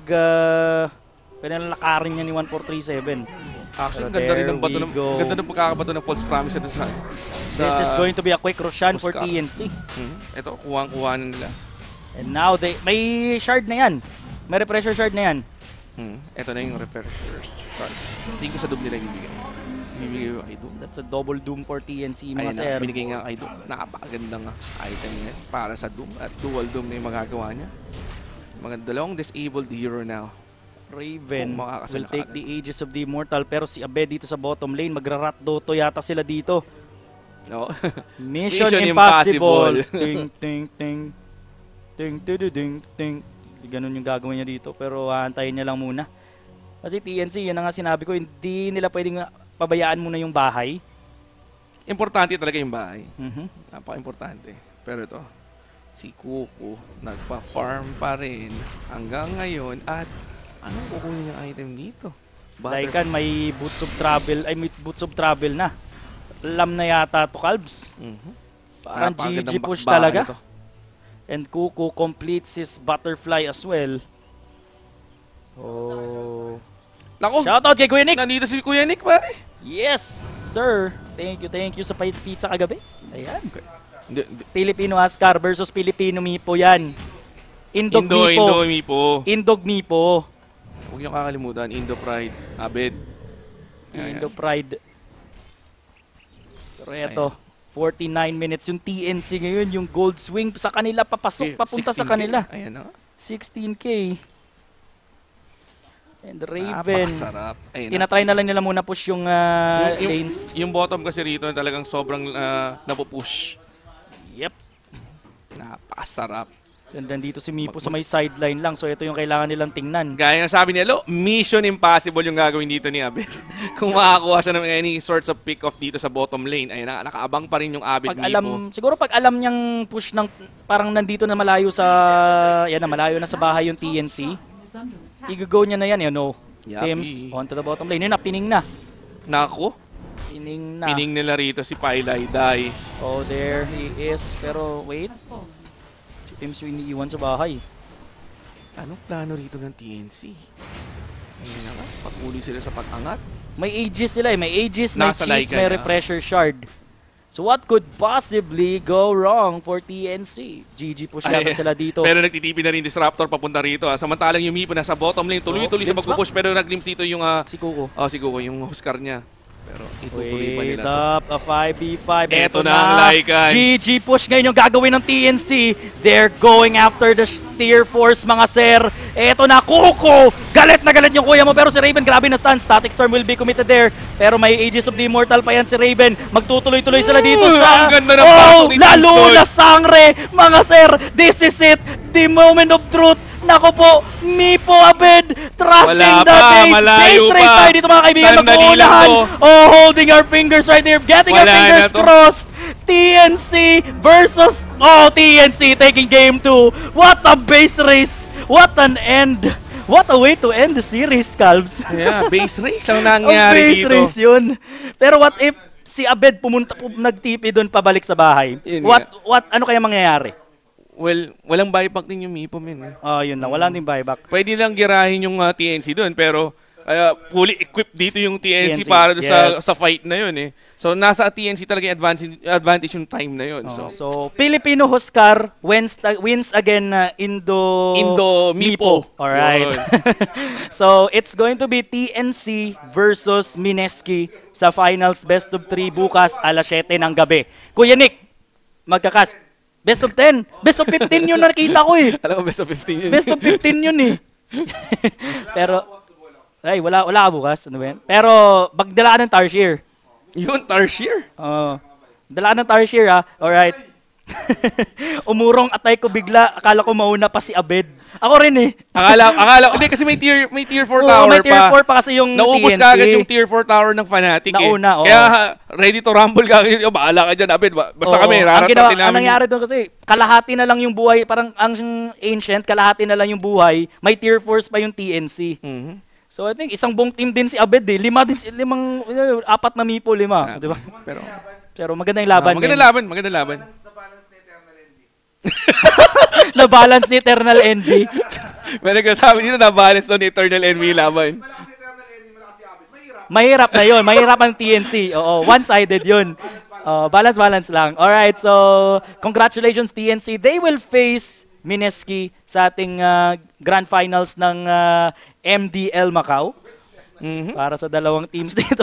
pwede lang lakarin niya ni 1437. Actually, ganda rin ng bato ganda ng pagkakabato ng false promise sa This is going to be a quick Roshan for TNC. Ito, kuha na nila. And now may shard na yan. May repressure shard na yan. Ito na yung repressure shard. Hindi ko sa Doom nila ibibigay. Ibibigay ko kay Doom. That's a double Doom for TNC mga sir. Binigay nga kay Doom. Napakagandang item niya para sa Doom. At dual Doom na yung magagawa niya. Mga dalawang disabled hero now. Raven will take the Aegis of the Immortal. Pero si Abed dito sa bottom lane, magra-rat Doto yata sila dito. No. Mission impossible. Ting, ting, ting. Ting, ting, ting, ting. Ganun yung gagawin niya dito. Pero antayin niya lang muna. Kasi TNC, yan nga sinabi ko, hindi nila pwedeng pabayaan muna yung bahay. Importante talaga yung bahay. Napaka-importante. Pero ito, si Kuko nagpa-farm pa rin hanggang ngayon. At anong kukunin yung item dito? Daikan, may boots of travel. Ay, may boots of travel na. Alam na yata to Calbs. Parang GG push talaga. Ito. And Kuko completes his butterfly as well. Oh. Nako. Shoutout kay Kuya Nick. Nandito si Kuya Nick, pare. Yes, sir. Thank you sa pizza kagabi. Ayan. Filipino Ascar versus Filipino Mipo yan. Indog Mipo. Indog Mipo. Huwag niyo kakalimutan, Indo Pride, Abed. Indo Pride. Pero eto, 49 minutes yung TNC ngayon, yung gold swing sa kanila, papunta 16K. Sa kanila. Ayan na. 16K. And Raven. Napakasarap. Tinatry na lang nila muna push yung lanes. Yung bottom kasi rito talagang sobrang napupush. Yep. Napakasarap. And then dito si Mipo sa may sideline lang. So ito yung kailangan nilang tingnan. Gaya ng sabi ni Alo, mission impossible yung gagawin dito ni Abed. Kung makakuha siya ng any sorts of pick-off dito sa bottom lane, ay nakaabang pa rin yung Abed Mipo. Siguro pag alam niyang push ng parang nandito na malayo sa malayo na sa bahay yung TNC, i-go niya na yan, Teams onto the bottom lane. Yun na, pining na. Nako. Pining na. Pining nila rito si Pailay Dai. Oh, there he is. Pero wait. Teams yung iniiwan sa bahay. Anong plano rito ng TNC? Ayun na nga, patuloy sila sa pag-angat. May Aegis sila eh. May Aegis, may Nasa Cheese, Lycan may na. Repressure Shard. So what could possibly go wrong for TNC? GG push yata sila dito. Pero nagtitipi na rin Disruptor papunta rito. Samantalang yung Mipo nasa bottom lane, tuloy-tuloy sa glimpse pag-push. Pero nag-glimpse dito yung Si Kuko. si Kuko, yung Huskar niya. Pero itutuloy pa Wait nila to. up, a 5v5. Eto na ang Lycan. GG push ngayon yung gagawin ng TNC. They're going after the tier 4s mga sir. Eto na, Kuko! Galit na galit yung kuya mo pero si Raven grabe na stun. Static Storm will be committed there. Pero may Aegis of the Immortal pa yan si Raven. Magtutuloy-tuloy sila dito sa... Ang ganda ng pasok ni lalo Team na sangre! Mga sir, this is it! The moment of truth! Nako po, Mipo Abed trashing Wala the pa, base. malayo Base race pa. tayo dito mga kaibigan. Sandali lang Mag-uunahan. to. Oh, holding our fingers right here. Getting our Wala fingers na to. crossed. TNC versus... Oh, TNC taking game 2. What a base race. What an end. What a way to end the series, Calbs. Yeah, base race ang Ang nangyari base dito. race yun. Pero what if si Abed nagtipi doon pabalik sa bahay? Yun Ano kaya mangyayari? Well, walang buyback din yung Mipo, men. Oh, yun lang. Wala nang buyback. Pwede lang girahin yung TNC doon, pero fully equipped dito yung TNC, TNC, para doon yes. sa fight na yun eh. So nasa TNC talaga yung advantage yung time na yun. So Filipino Huskar wins again Indo Mipo. Alright. Yun. So it's going to be TNC versus Mineski sa finals best of 3 bukas alas 7 ng gabi. Kuya Nick, magkakas. Best of 10. Best of 15 yun nakita ko eh. Alam mo, best of 15 yun. Best of 15 yun eh. Pero, ay, wala ka bukas. Ano ba yan? Pero, magdalaan ng Tarsier. Yun, Tarsier. Dalaan ng Tarsier ha. Alright. Umurong atay ko bigla. Akala ko mauna pa si Abed. Ako rin eh. Akala, hindi kasi may tier 4 tower may tier pa. 4 pa kasi yung Naubos TNC. ka agad yung tier 4 tower ng Fnatic Nauna, eh. Kaya ready to rumble ka. Bahala ka dyan, Abed. Basta kami, raratatin namin. Ang nangyari doon kasi, kalahati na lang yung buhay. Parang ang ancient, kalahati na lang yung buhay. May tier 4s pa yung TNC. So I think isang buong team din si Abed eh. 4 na Mipo, 5. Diba? Pero maganda yung laban. Maganda laban. Na-balance ni Eternal Envy. May nagsasabi dito na balance doon ni Eternal Envy laban. Mahirap na yun. Mahirap ang TNC. Oo, one-sided yun. Balance lang. Alright, so congratulations TNC. They will face Mineski sa ating grand finals ng MDL Macau. Para sa dalawang teams dito.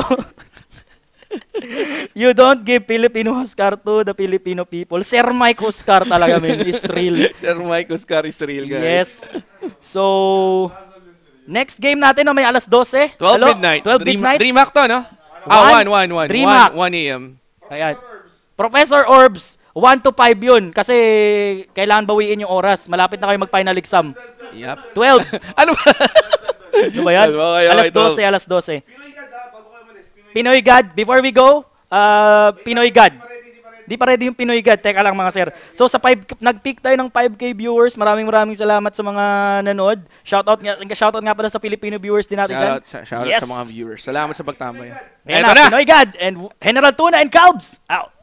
You don't give Filipino Huskar to the Filipino people. Sir Mike Huskar talaga, man. Is real. Sir Mike Huskar is real, guys. Yes. So, next game natin na may alas 12. 12 midnight. 12 midnight. DreamHack to, no? 1 DreamHack. 1 a.m. Ayan. Professor Orbs, 1 to 5 yun. Kasi kailangan bawiin yung oras. Malapit na kayo mag-final exam. Yup. 12. Ano ba? Ano ba yan? Okay, Alas 12. Pinoy God, before we go, Pinoy God. Di pa ready yung Pinoy God. Teka lang mga sir. So sa nag-peak tayo ng 5K viewers. Maraming salamat sa mga nanood. Shoutout nga pala sa Filipino viewers din natin dyan. Shoutout sa mga viewers. Salamat sa pagtambay. Ayan na, Pinoy God and General Tuna and Calbs out.